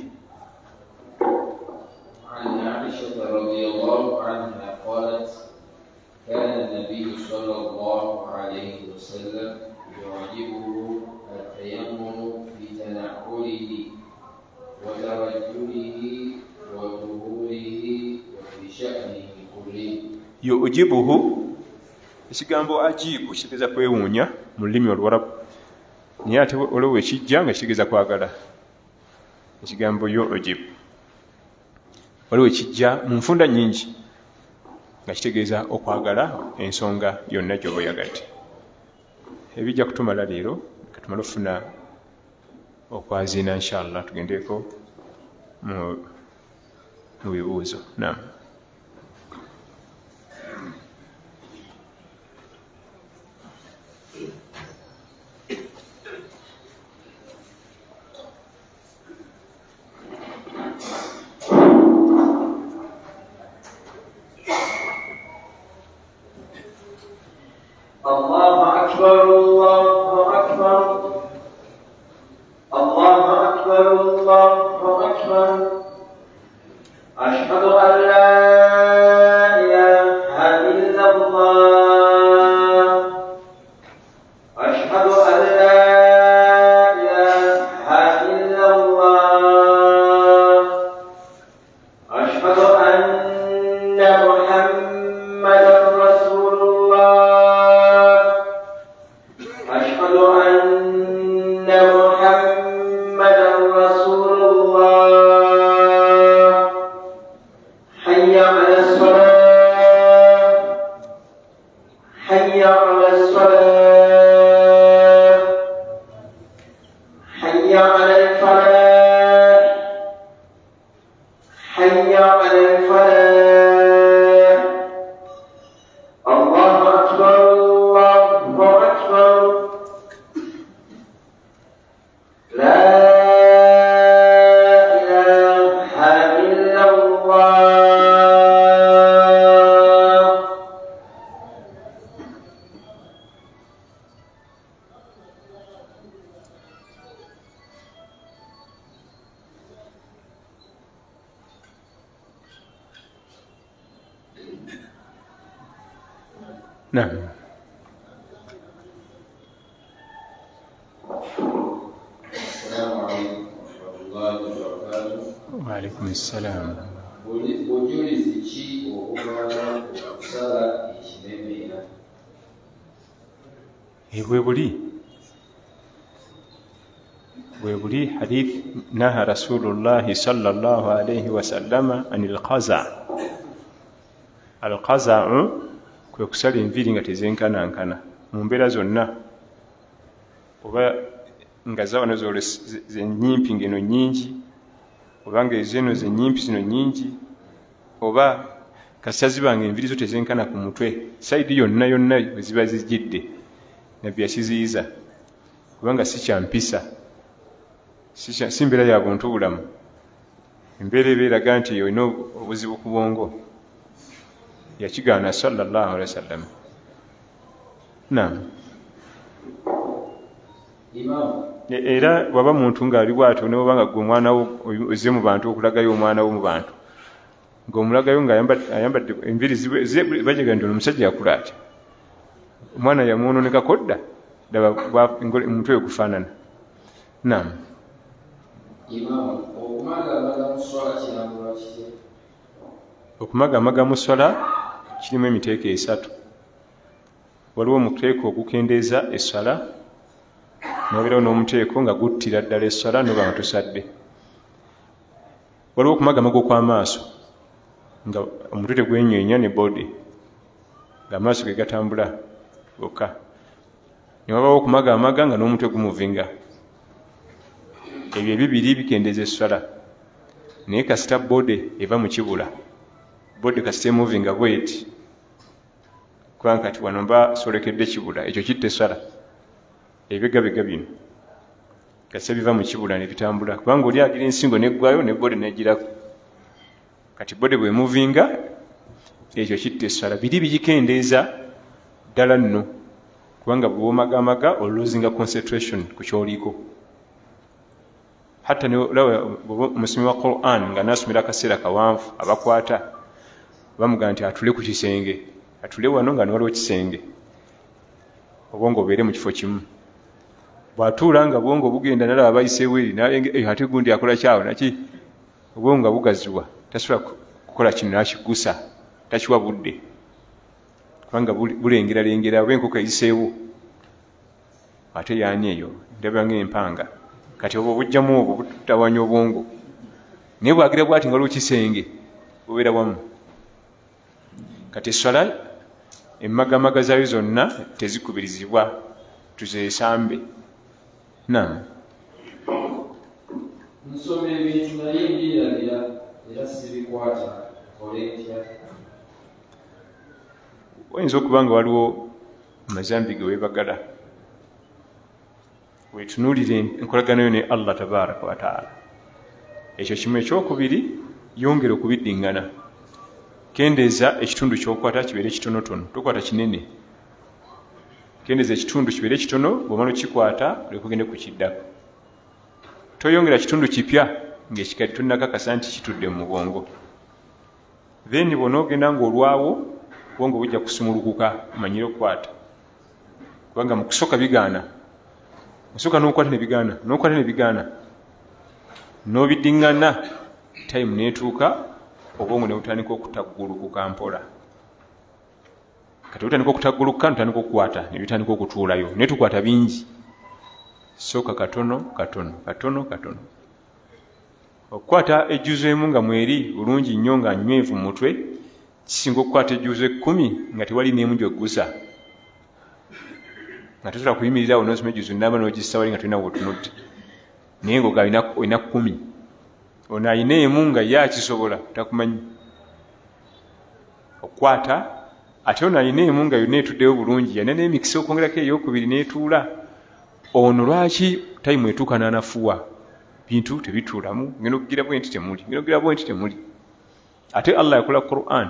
عن عائشة رضي الله عنها قالت كان النبي صلى الله عليه وسلم يعجبه التيمم في تنعله وترجله وظهوره وفي شأنه كله. يعجبه ekigambo ajibu kitegeeza kwewuunya mu lulimi oluwarabu naye ate olwo ekijja nga kitegeeza kwagala ekigambo yujibu waliwo ekijja mu nfunda nnyingi nga kitegeeza okwagala ensonga yonna gy'oba oyagadde. Ebijja kutumala leero katumala okufuna okwaziina inshallah tugendeeko mu bibuuzo. Naam. الله أكبر الله أكبر الله أكبر الله أكبر أشهد أن لا إله إلا الله أشهد أن لا إله إلا الله أشهد أن محمدا رسول الله أشهد أن محمدا رسول الله حي على الصلاة حي على الصلاة حي على الفلاح حي على الفلاح نعم. السلام عليكم ورحمة الله وبركاته. وعليكم السلام. bujulizi ki obuvala okusala ekimemeera? bwe buli bwe buli hadith naha rasulullahi sallallahu alayhi wasallama anil qaza. Al qaza'u kwe kusala enviiri nga tezenkanankana mu mbeera zonna, oba nga zawano zole zenyimpi ngeno nyingi, oba nga ezeno zenyimpi zino nyingi, oba kasita zibanga enviiri zo tezenkana ku mutwe sayidi yonna yonna bwe ziba zijjidde nabbi yakiziyiza, kubanga si kyampisa, si mbeera ya buntu bulamu. Embeera eba eraga nti olina obuzibu ku bwongo, yakigaana sallallahu alaihi wasallam. Naam. Era bwaba muntu ng'ali bw'atyo ne bw'obanga gwe omwana wo ozze mu bantu okulagayo omwana wo mu bantu ng'omulagayo ng'ayambadde enviiri bajega nti ono omusajja yakula atya, omwana yamwononekako dda, ddaba omutwe we gufaanana. Naam. Okumagamaga mu swala kirimu emiteeko esatu. Waliwo omuteeko ogukendeeza essala, nobeerawo n'omuteeko nga guttira ddala essala noba nga tosadde. Waliwo okumagamaga okw'amaaso nga omutwe tegwenywenya ne body, ng'amaaso ge gatambula gokka. Ne wabaawo okumagamaga nga n'omutwe gumuvinga. Ebyo ebibiri bikendeeza essala. Naye kasita body eva mu kibula, body kasita emuvinga bweti, kubanga kati wano mba solekedde kibula, ekyo kitta essala. Ebigabega bino kasita biva mu kibula ne bitambula, kubanga oli agira ensingo neggwayo ne body negirako. Kati body bwe muvinga, ekyo kitta essala. Biri bigikendeeza ddala nno, kubanga bw'omagamaga oloozinga concentration ku kyoliko. Hatta omusomi wa Quran nga nasomera akaseera kawanvu abakwata bamugamba nti atule ku kisenge, atule wano nga waliwo kisenge, obwongo obeere mu kifo kimu. Bw'atuula nga bwongo bugenda nalaba abayiseewo eri nalenga ate gundi akola kyawo naki, obwongo nga bugaziwa tasobola kukola kino nakigusa, takiwa budde, kubanga bulengeralengera oba enkoko eyiseewo ate yaani eyo ndaba ng'empanga. Kati obwo bujjamu obwo butawanya obwongo, naye bwagira bwati nga waliwo kisenge bubeera wamu. Kati essala emmagamaga zaayo zonna tezikubirizibwa, tuzeesambe. Naam. Nsoma ebintu naye mbirabira era sibikwata, nkole ntya? Oyinza okuba nga waliwo amazambi ge weebagala, wetunuulire enkolagano yo ne Allah tabaraka wa taala. Ekyo kimu. Ekyokubiri, yongera okubiddiŋŋana. Kendeeza ekitundu ky'okwata kibeere kitonotono, tokwata kinene. Kendeeza ekitundu kibeere kitono, bw'omala okikwata olyoke ogende ku kiddako. Toyongera kitundu kipya ng'ekikadde tonnakakasa nti kitudde mu bwongo. Then bw'onoogenda ng'olwawo bwongo bujja kusumulukuka, manyire okukwata, kubanga mu kusooka bigaana. Osooka n'okwata ne bigaana, n'okwata ne bigaana, n'obiddiŋŋana, time neetuuka obwongo ne butandika okutaggulukuka mpola. Kati butandika okutaggulukuka ntandika okukwata ne bitandika okutuulayo, naye tukwata bingi. Sooka katono katono katono katono. Okukwata ejjuzo emu nga mweri bulungi nnyo nga nywevu mu mutwe kisinga okukwata ejjuzo ekkumi nga tewali n'emu gy'oggusa, nga tosobola kuyimirirawo n'osoma ejjuzo namba n'ogissa wali nga tolina wotunudde, naye ng'oga olina kkumi. Ono ayina emu nga ye akisobola takumanyi okukwata, ate ono ayina emu nga yonna etuddeyo bulungi, yalina n'emikisa okwongerako ey'okubiri n'etuula. Ono lwaki tayimu etuuka n'anafuwa bintu tebituulamu, ngenda okugira bwe nti temuli, ngenda okugira bwe nti temuli. ate Allah yakola Qur'an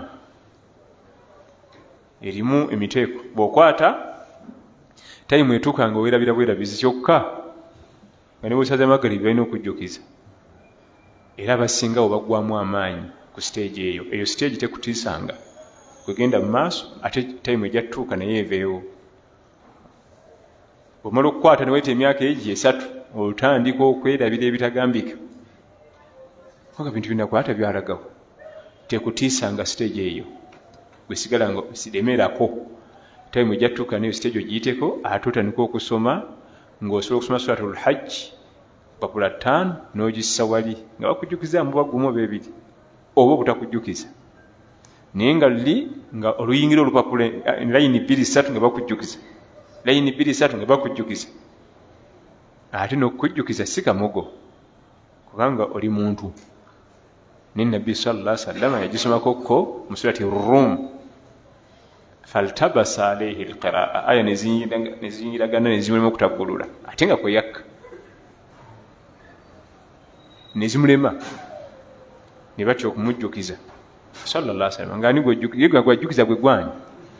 erimu emiteeko bw'okwata time etuuka nga weerabira bwerabizi kyokka nga ne bw'osaza magaribi balina okujjukiza era abasingawo baggwamu amaanyi ku stage eyo eyo stage tekutiisanga kwegenda mu maaso ate time ejjatuuka naye eveewo omala okukwata ne wayita emyaka egi esatu otandika okwerabira ebitagambika nga bintu binakwata byalagawo tekutiisanga stage eyo bwesigala nga siremerako time ejjatuuka nayo stage ogiyiteko ate otandika okusoma ng'osobola okusoma suratul hajj papula ttaano n'ogissa wali nga bakujjukiza mu bagumu oba ebiri oba obutakujjukiza naye nga luli nga oluyingira olupapula layini bbiri ssatu nga bakujjukiza layini bbiri ssatu nga bakujjukiza ate n'okujjukiza si kamogo kubanga oli muntu ne nabbi sallallahu alaihi wasallam yagisomako ko mu surati Rum faltabasa alayhi alqiraa aya nezinyiragana nezimulema okutaggulula ate nga kweyakka nezimulema ne batya okumujjukiza sallallahu alaihi wasallam nga ani gwajjukiza gwe gwani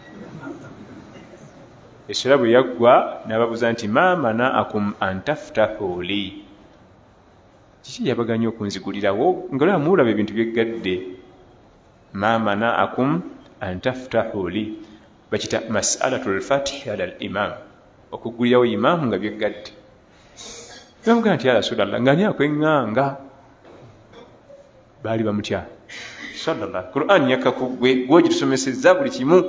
essula bwe yaggwa n'ababuuza nti ma manaakum an taftahu li kiki yabaganya okunzigulirawo nga olaba muwulaba ebintu byeggadde ma manaakum an taftahu li bakita masalatu lfathi ala limam okuggulirawo imaamu nga byeggadde bamugaa nti ya rasulallah nga ani akweŋŋanga baali bamutya sallallah Qur'an yakkaku gwe gwogitusomesezza buli kimu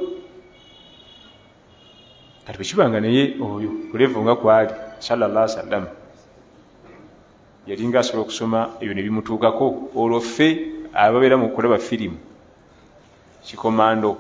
kati bwekibanga naye oyo kulevu nga kwali sallallahu alaihi wasallam yalinga asobola okusoma ebyo ne bimutuukako olwo ffe ababeera mu kulaba firimu kikomando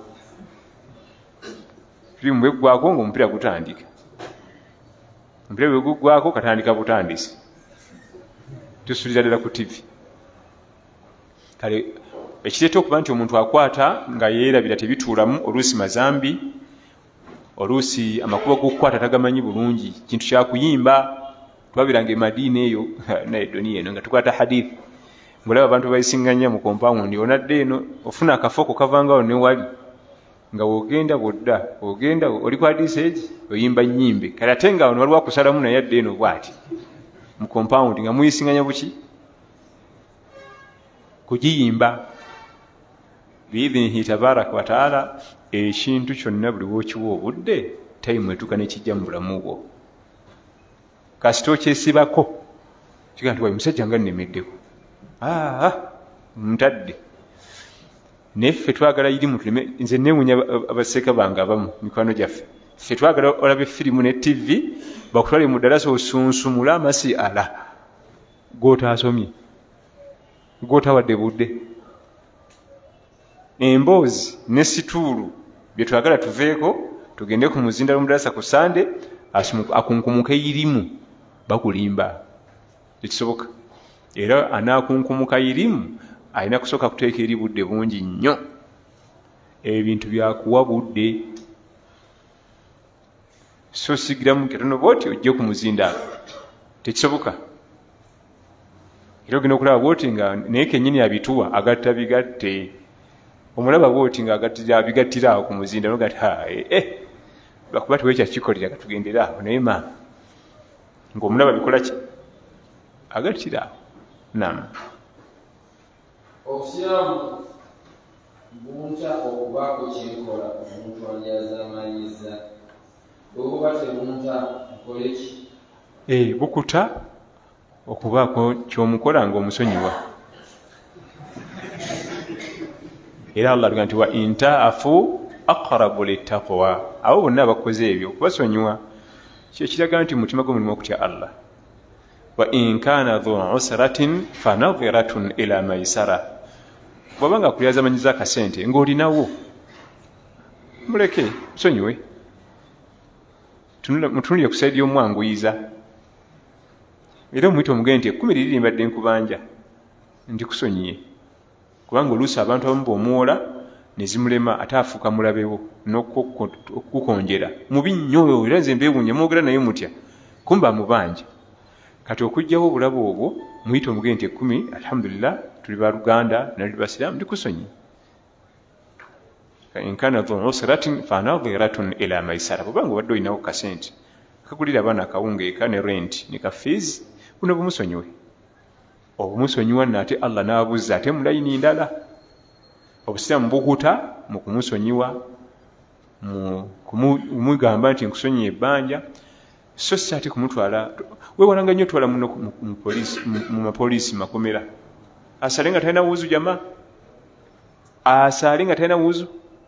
firimu bweggwako ng'omupiira gutandika omupiira bwe guggwako katandika butandisi tusuulira ddala ku tivi kale ekireeta okuba nti omuntu akwata nga yeerabira tebituulamu oluusi mazambi oluusi amakubo g'okukwata tagamanyi bulungi kintu kyakuyimba twabiranga emadiina eyo naye doniya eno nga tukwata hadithi ng'olaba abantu bayisinganya mu kompawundi onadde eno ofuna akafooko kavangawo ne wali nga wogenda bwodda ogenda oli ku hadiisi egi oyimba nnyimbe kale ate nga wano waliwo akusalamu naye adde eno bw'ati mu kompawundi nga muyisinganya buki kugiyimba biidhinihi tabaraka wataala ekintu kyonna buli wookiwa obudde tayimu etuuka nekijja mu bulamu bwo kasita okyesibako kiga nti wayi musajja nga nnemeddeko aa ntadde naye ffe twagala irimu tuleme nze neewunya abaseeka bange abamu mikwano gyaffe ffe twagala olabe firimu ne tivi bakutwale mu ddalasa osunsumule amasi ala gootaasomye gootawadde budde emboozi ne situulu bye twagala tuveeko tugende ku muzindalo mudalasa ku sande akunkumuka irimu bakulimba tekisoboka era anaakunkumuka irimu alina kusooka kuteeka eri budde bungi nnyo ebintu byakuwa budde so sigiramu katono bwoti ojje ku muzindalo tekisoboka era ogenda okulaba bwoti nga naye kennyini abituwa agatta bigatte omulaba bwoti nga abigattira awo ku muzindalo gati eh bakuba tiwekyakikolera gatugendera awo naye maama ng'omulaba bikola ki agattira awo nam obusiraamu bunta okubaako kyenkola omuntu alyazamanyiza bwebuba tebunta nkole ki eh bukuta okubaako kyomukola ng'omusonyiwa era Allah aluga nti wa intaafu aqrabu littaqwa abo bonna abakoze ebyo okubasonyiwa kyekiraga nti mutima gwo mulimu okutya Allah wa in kana dhu usratin fanadhiratun ila maisara bw'oba nga kulyazamanyiza akasente ng'olinawo muleke musonyiwe mutunulire ku saidi y'omwanguyiza era omuyita omugende nti ekkumi liri limbadde nkubanja ndikusonyiye kubanga oluusi abantu abamu b'omuwola ne zimulema ate afuuka mulabewo n'okukonjera mubi nnyo era nze mbeewuunya mwogera naye mutya kumba mubanja kati okugjawo obulabe obwo muyita omugende nti ekkumi alhamdulillah tuli baluganda nali basiraamu ndikusonyiye in kana dhu usratin fanadhiratun ila maisara bwanga wadde olinawo kasente kagulira abaana akawunga eka ne rent ne ka fees buno bumusonyiwe obumusonyiwa nate Allah n'abuza ate mulayini ndala obusiramu bukuta mu kumusonyiwa mu kumugamba nti nkusonyiye ebbanja so si ate kumutwala weewalanga nnyo twala muno mu poliisi mu mapoliisi makomera asale nga talina wuzu jama asale nga talina wuzu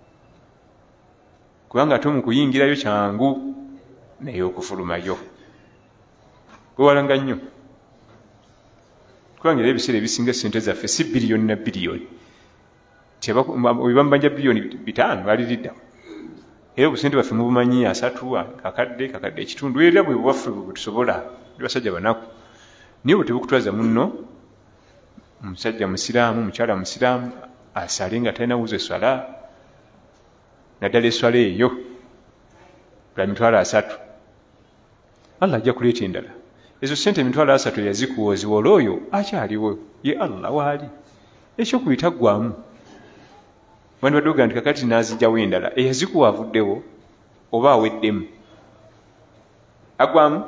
kubanga ate mu kuyingirayo kyangu naye okufulumayo weewalanga nnyo kubanga era ebiseera ebisinga sente zaffe si biliyoni na biliyoni webambanja biliyoni bitaano baliriddawo era obusente bwaffe mubumanyi asatu kakadde kakadde ekitundu era bwe bwaffe bwetusobola basajja banaku naye bwe tebukutwaza munno omusajja musiraamu mukyala musiraamu asale nga talina wuzu eswala naddala eswala eyo bula mitwalo asatu Allah ajja kuleeta endala ezo sente emitwalo asatu yazikuwa oziwola oyo akyaliwo ye Allah waali ekyokuyita ggwamu bandi badduga nti kakati n'azijjawo endala eyazikuwa avuddewo oba aweddemu agwamu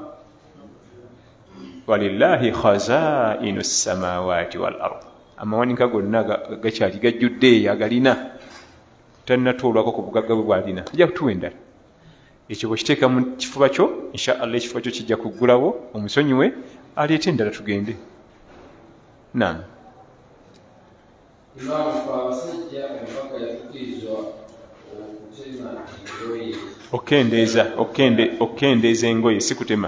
walillahi khazainu samawati wal ard amawanika gonna gakyali gajjudde eyo agalina talinatoolwako ku bugagga bwe bwalina ajja kutuwa endala ekyo bwekiteeka mu kifuba kyo insha allah ekifuba kyo kijja kuggulawo omusonyiwe aleete endala tugende naam okendeeza okende okendeeza engoye si kutema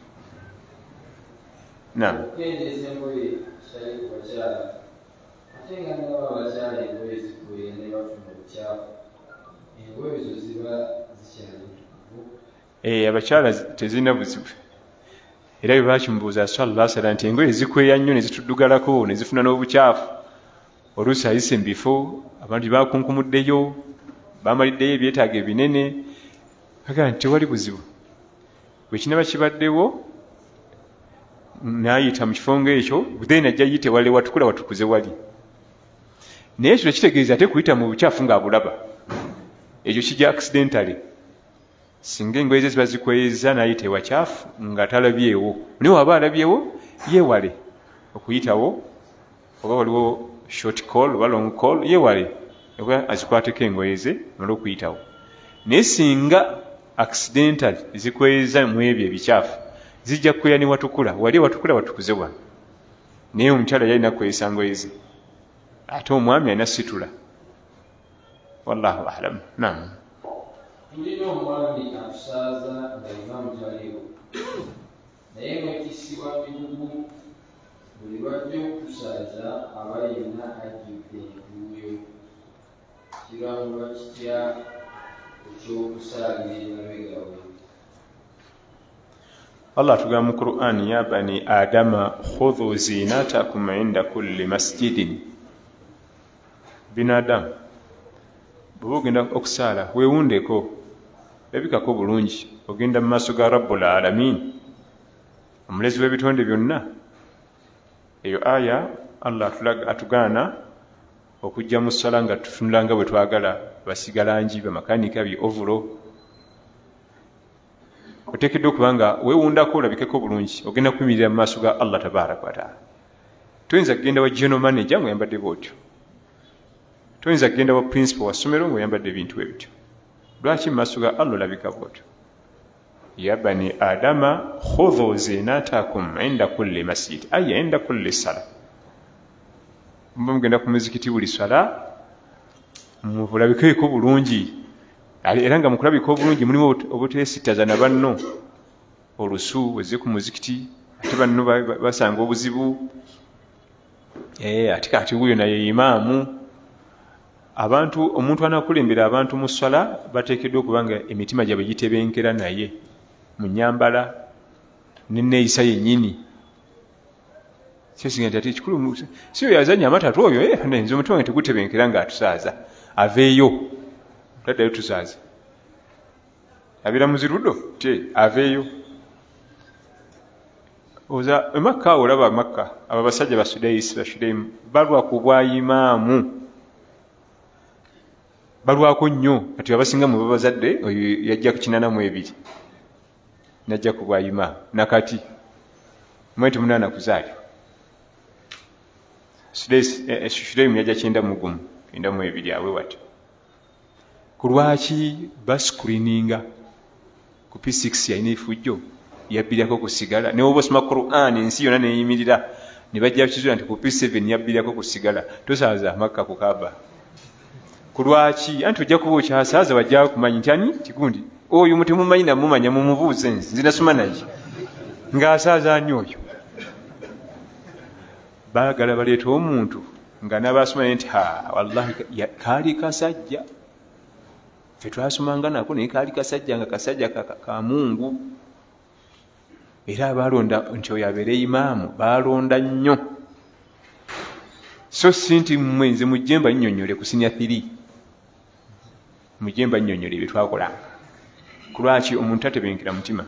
naam eh abakyala tezina buzibu era bwe bakimubuuza sallallahu alaihi wasallam nti engoye zikweya nnyo ne zituddugalako ne zifuna n'obukyafu oluusi ayise mu bifo abantu bakunkumuddeyo bamaliddeyo ebyetaago ebinene agamba nti tewali buzibu bwe kinaba kibaddewo n'ayita mu kifo ng'ekyo then ajja yite wale watukula watukuze wali naye ekyo tekitegeeza ate kuyita mu bukyafu ng'abulaba ekyo kijja accidentally singa engoye ze ziba zikweza n'ayita ewakyafu nga talabyewo naye waba alabyewo yeewale okuyitawo oba waliwo short call oba long call yeewale oba azikwateko engoye ze olw'okuyitawo naye singa accidentally zikweza mu ebyo ebikyafu zijja kweya ne watukula wali watukula watukuze wano naye omukyala yalina kweyisa ngoye ze ate omwami alina situla wallahu alam naam tulina omwami atusaaza nga imaamu taliwo naye mwekisibwa migugu buli lwajja okutusaaza aba yenna ajjudde entuuyo kirangulwa kitya ekyokusaalira emabega we Allah atugamba mu Qur'an ya bani adama khudhu zinatakum inda kulli masjidin binadamu bwe ogenda okusaala weewundeko labikako bulungi ogenda mu maaso ga rabbul alamin omulezi w'ebitonde byonna eyo aya Allah atugaana okujja mu ssala nga tutunula nga bwe twagala basigalangi bamakanika bi ovulo oteekeddwa okuba nga weewundako olabikeko bulungi ogenda kuyimirira mu maaso ga Allah tabaraka wa taala toyinza kugenda wa general manager ng'oyambadde bwotyo toyinza kugenda wa principal wa ssomero ng'oyambadde ebintu ebityo lwaki mu maaso ga Allah olabika bwotyo ya bani adama khudhu zinatakum inda kulli masjid ay inda kulli sala mba mugenda ku muzikiti buli sala mulabikeeko bulungi era nga mukulabika obulungi mulimu obuteesittaza na banno olusu weze ku muzikiti ate banno basanga obuzibu ate kati wuyo naye imaamu abantu omuntu anakulembera abantu mu swala bateekeddwa okuba nga emitima gyabwe gitebenkera naye mu nnyambala n'enneeyisa yennyini kyosinga nti ate ekikulu si oyo yazannya amatatu oyo nze omutima wange tegutebenkera ng'atusaaza aveeyo taddayo tusaaze abira muziruddo te aveeyo oza emakka olaba makka abo basajja basudayisi basudaimu balwa ku bwayimaamu balwako nnyo kati abasinga mu babazadde oyo yajja ku kinaana mu ebiri najja ku bwayima nakati mweti munaana kuzaali shulaimu yajja kyenda mu gumu kyenda mu ebiri awe wati ku lwaki bascreeninga ku P six yalina efujjo yabbirako ku sigala ne oba osoma Quran ensi yonna neyimirira ne bajja kizula nti ku P seven yabbirako ku sigala tosaaza Makka ku Kaaba ku lwaki anti ojja kuba okyasaaza bajja kumanyi nti ani kigundi oyo mutemumanyi namumanya mumubuuze nzi nzinasoma naye ng'asaaza ani oyo baagala baleeta omuntu nga n'abasoma naye nti ha wallahi kaali kasajja ffe twasomanga nako naye kaali kasajja nga kasajja ka Mungu era balonda nti oyo abeere imaamu balonda nnyo so si nti mmwe nze mujjemba nnyonnyole ku sinia thiri mujjemba nnyonnyole bye twakolanga ku lwaki omuntu atebenkera mutima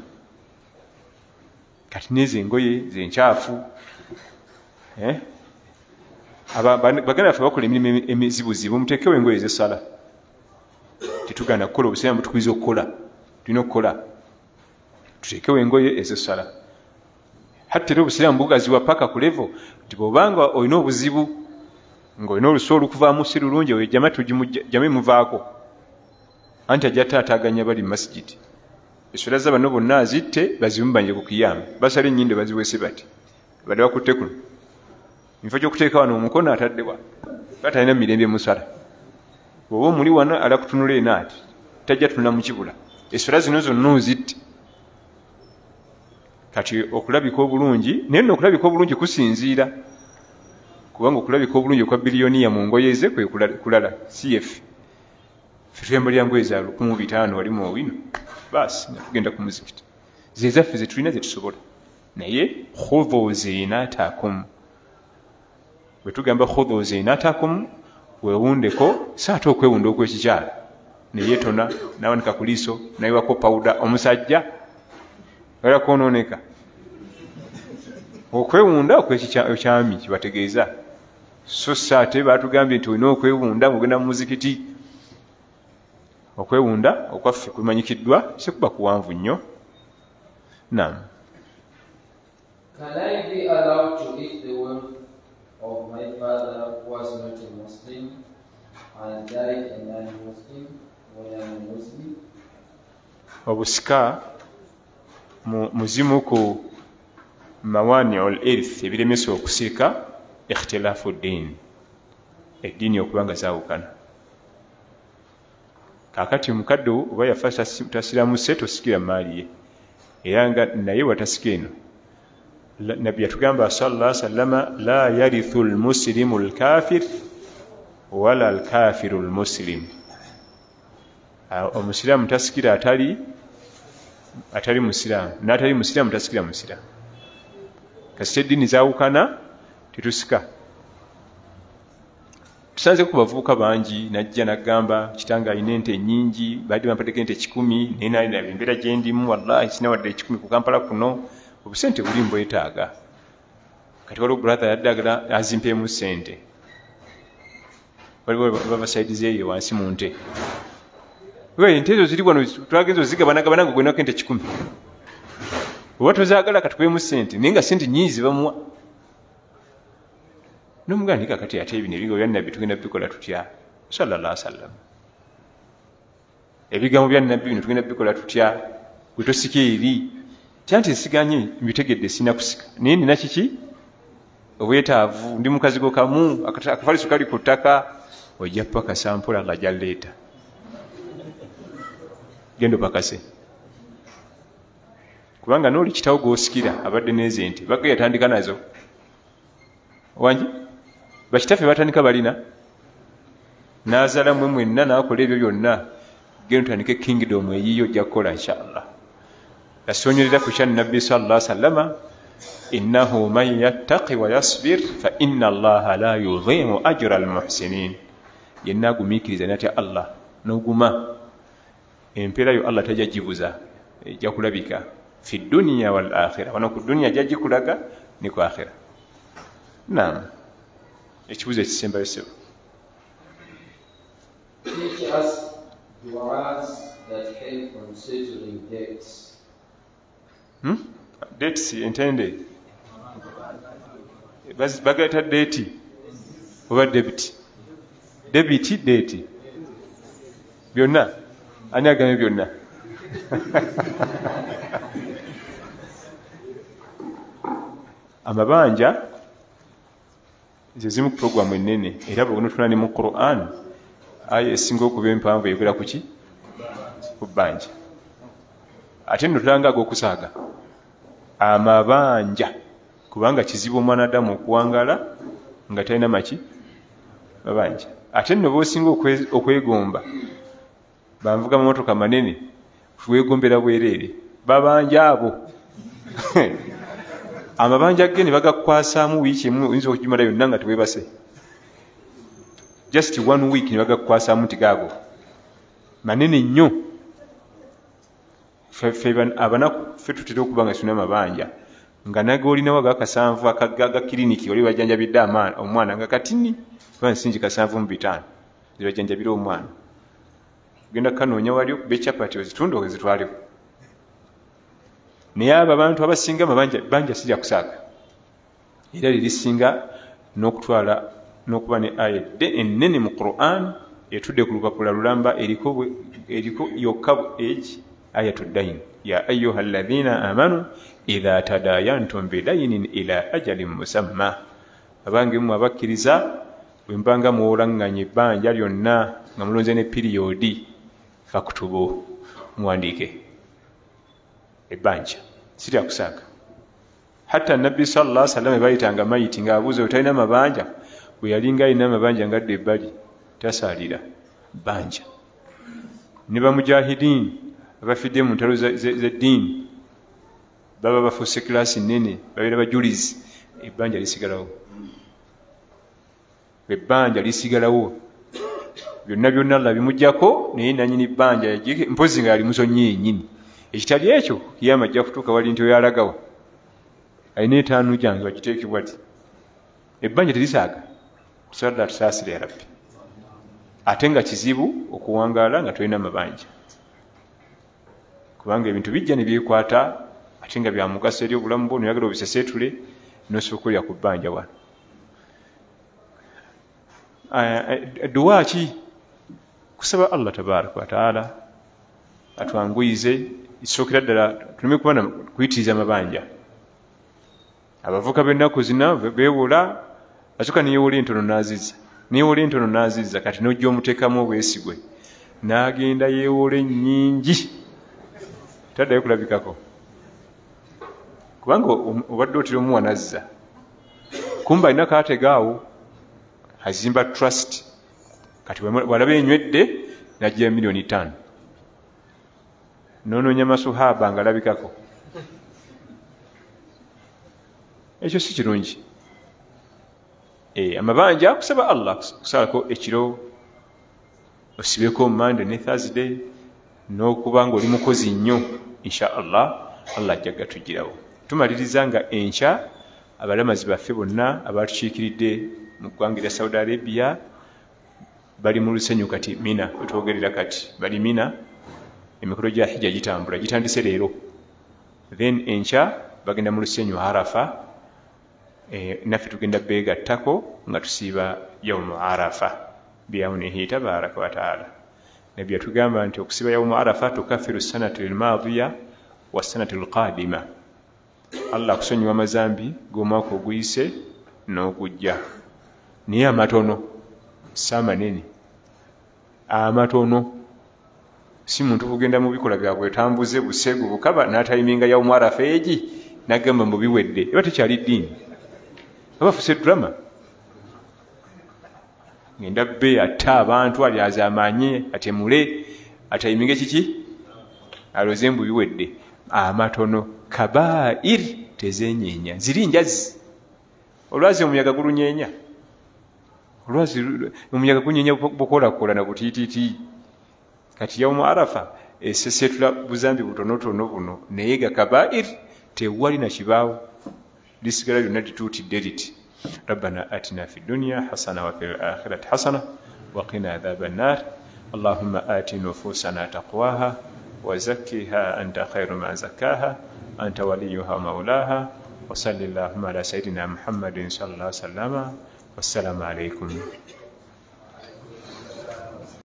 kati nezo engoye zenkyafu eh? baganda baffe bakola emirimu emizibuzibu muteekewo engoye ezesala tetugenda kukola obusiraamu tukwiza okukola tulina okukola tuteekewo engoye ezesala hatta era obusiraamu bugaziwa paka ku levo nti bwobanga olina obuzibu ng'olina olusu olukuvaamu si lulungi oyo jama tujame muvaako anti ajja taataaganya bali mu masigidi eswera za bano bonna azitte bazimubanje ku kiyama basala ennyindo baziweese bati badde bakutte kuno enfo gy'okuteeka wano omukono ataddewa batalina mirembe musala oba omuli wano alakutunula enaati tajja tunula mu kibula eswera zino zonna ozitte kati okulabika obulungi naye nno okulabika obulungi kusinziira kubanga okulabika obulungi okwa biliyoniya mu ngoye ze kwe kulala C F ffe twembalira ngoye za lukumi bitaano wali mu owino baasi natugenda ku muzikiti ze zaffe ze tulina ze tusobola naye khudhu zinatakum bwe tugamba khudhu zinatakum weewundeko si ate okwewunda okw'ekikyala naye tona nawanika ku liiso nayiwako pawuda omusajja era kwonooneka okwewunda okw'ekyami kibategeeza so si ate batugambye nti olina okwewunda ng'ogenda mu muzikiti okwewunda okwaffe kumanyikiddwa sikuba kuwanvu nnyo nam Can I be allowed to eat the wealth of my father who was not a Muslim and died a non-Muslim when I am a Muslim? Obusika muzimu ku mawani ol irth ebiremesa okusika ikhtilafu ddin eddiini okubanga zaawukana kakati mukadde oba yafa tasiramuse tosikira maali ye era nga naye watasika eno nabbi yatugamba sallallahu alaihi wasallama la yarithu lmuslimu lkafir wala lkafiru lmuslim omusiraamu tasikira atali atali musiraamu n'atali musiraamu tasikira musiraamu kasita eddiini zaawukana tetusika tusanze ku bavubuka bangi najja nagamba kitange alina ente nnyingi baadde bampaddeko ente kikumi naye nalina embeera gye ndimu wallahi sina wadde ekikumi ku Kampala kuno obusente buli mbwetaaga kati waliwo brother yadde agala azimpeemu ssente waliwo babasaidiza eyo wansi mu nte ente ezo ziri wano twagenza ozigabanagabana nga gwenako ente kikumi oba tozaagala katukwemu ssente naye nga ssente nnyingi zibamuwa n'omuganda kakati ate ebino ebigambo bya nabbi tugenda bikola tutya sallallahu alaihi wasallam ebigambo bya nabbi bino tugenda bikola tutya bwe tosika eri kyanti nsiganye mbitegedde sina kusika naye nina kiki obwetaavu ndi mukazigo kamu akafaliso kali ku ttaka ojja paka sampula nga jalleeta gendo pakase kubanga n'oli kitawo g'osikira abadde n'eze nti bagge yatandika nazo wangi bakitaffe batandika balina n'azaala mwe mwenna n'akola ebyo byonna genda tutandike kingdom eyiyo ojja kukola inshallah yasonyolera ku kya nabbi sallallahu alaihi wasallama innahu man yattaqi wa yasbir fa inna allaha la yudhi'u ajra almuhsinin yenna agumiikiriza natya Allah n'oguma empeera yo Allah tajja gibuza ejja kulabika fi dunya wal akhirah wano ku dunya jajja kulaga ne ku akhirah naam ekibuzo ekisembayo sebo Teacher, Teach us du'as that help on settling debts. Hmm? Debts intended. Bagata date oba debit. Debit date. Byonna. Ani agambye byonna. Amabanja ze zimu ku programu ennene era bwe tunula ne mu Quran aya esinga okuba empanvu eyogera ku ki? Ku bbanja. Ate nno tulanga ag'okusaaga amabanja kubanga kizibu omwanadamu okuwangala nga talina maki mabanja. Ate nno b'osinga okwegomba banvuga mu motoka manene weegombera bwereere babanja abo amabanja ge ne bagakwasaamu wiiki emu oyinza okugimala yonna nga teweebase. Just one week ne bagakwasaamu nti gaago manene nnyo. Abanaku ffe tutera okuba nga tulina amabanja nga naga olinawo agakasanvu akaga kiriniki oli bajanjabidde omwana nga katini bansingi kasanvu mu bitaano zibajanjabira omwana genda kanoonya wali okuba ekyapati ozitunda ozitwaleko. Naye abo abantu abasinga amabanja banja sirya kusaaga era lirisinga n'okutwala n'okuba ne ayedde ennene mu Quran etudde ku lupapula lulamba eriko eriko yokka egi ayatu dayin ya ayyuha alladhina amanu idha tadayantum bidayinin ila ajalin musamma. Abange mu abakkiriza bwe mpanga muwolanganya ebbanja lyonna nga mulonze ne piriyodi fakutubu muwandiike ebbanja sirya kusaaga. Hatta nabbi sallallahu alaihi wasallam bayitanga mayiti ng'abuuza otalina mabanja bwe yalinga alina amabanja ngadde ebbali tasaalira bbanja. Ne bamujahidini abafidde mu ntalo z'eddiini baba bafuuse kilaasi nnene babeera bajulizi ebbanja lisigalawo ebbanja lisigalawo byonna byonna Allah bimujjako naye nanyini bbanja yagike mpozi nga yali musonyi yennyini ekitali ekyo kiyama ajja kutuuka wali nti oyalagawa alina etaanu gyange bagiteekebwa ti ebbanja terisaaga tusala tusaasire ya Rabbi. Ate nga kizibu okuwangaala nga tolina mabanja kubanga ebintu bijja ne byekwata ate nga bya mugaso eri obulamu bwo noyagala obiseseetule nosooka okulya ku bbanja wano. Duwa ki? Kusaba Allah tabaraka wa taala atwanguyize isookera ddala tuleme kuba na kuyitiriza amabanja. Abavuka b'ennaku zina beewola asooka neyeewola entono n'azizza neyeewola entono n'azizza kati n'ojja omuteekamu obwesigwe n'agenda yeewola ennyingi taddayo kulabikako kubanga obadde otera omuwa nazza kumba alina kaategaawo azimba trust kati walaba enywedde najja miliyoni ttaano noonoonya masuhaba ng'alabikako. Ekyo si kirungi. Amabanja kusaba Allah kusalako ekiro osibeko Monday ne Thursday n'okuba ng'oli mukozi nnyo insha Allah Allah ajja gatugirawo. Tumaliriza nga enkya abalamazi baffe bonna abatukiikiridde mu ggwanga lya Saudi Arabia bali mu lusenyu kati Mina wetwogerera kati bali Mina emikolo gya hijja gitambula gitandise leero then enkya bagenda mu lusenyu Arafa e, naffe tugenda beegattako nga tusiiba yawmu Arafa biyawunihi tabaraka wa taala. Nabbi yatugamba nti okusiba yawmu Arafa tukaffiru sanata almaadiya wa sanata alqadima. Allah akusonyiwa amazambi g'omwaka oguyise n'ogujja. Naye amatono si amanene, amatono si muntu kugenda mu bikola byabwe tambuze busegu bukaba n'atayiminga yawmu Arafa egi n'agamba mbu biwedde eba tekyali ddiini abafuse drama ngenda bbe atta abantu alyaza amanye atemule atayiminge kiki aloze mbu biwedde. Amatono kabair tezenyeenya ziri njazi olwazi omuyaga gulunyeenya olwazi omuyaga gunyeenya bukolakola na butiititi kati yawmu Arafa esesetula buzambi butonotono buno naye ga kabair tewali na kibaawo lisigala lyonna lituutidde liti rabbana atina fi dunya hasana wa fil akhirati hasana wa qina adhaban nar اللهم آت نفوسنا تقواها وزكها أنت خير ما زكاها أنت وليها مولاها وصل اللهم على سيدنا محمد صلى الله عليه وسلم والسلام عليكم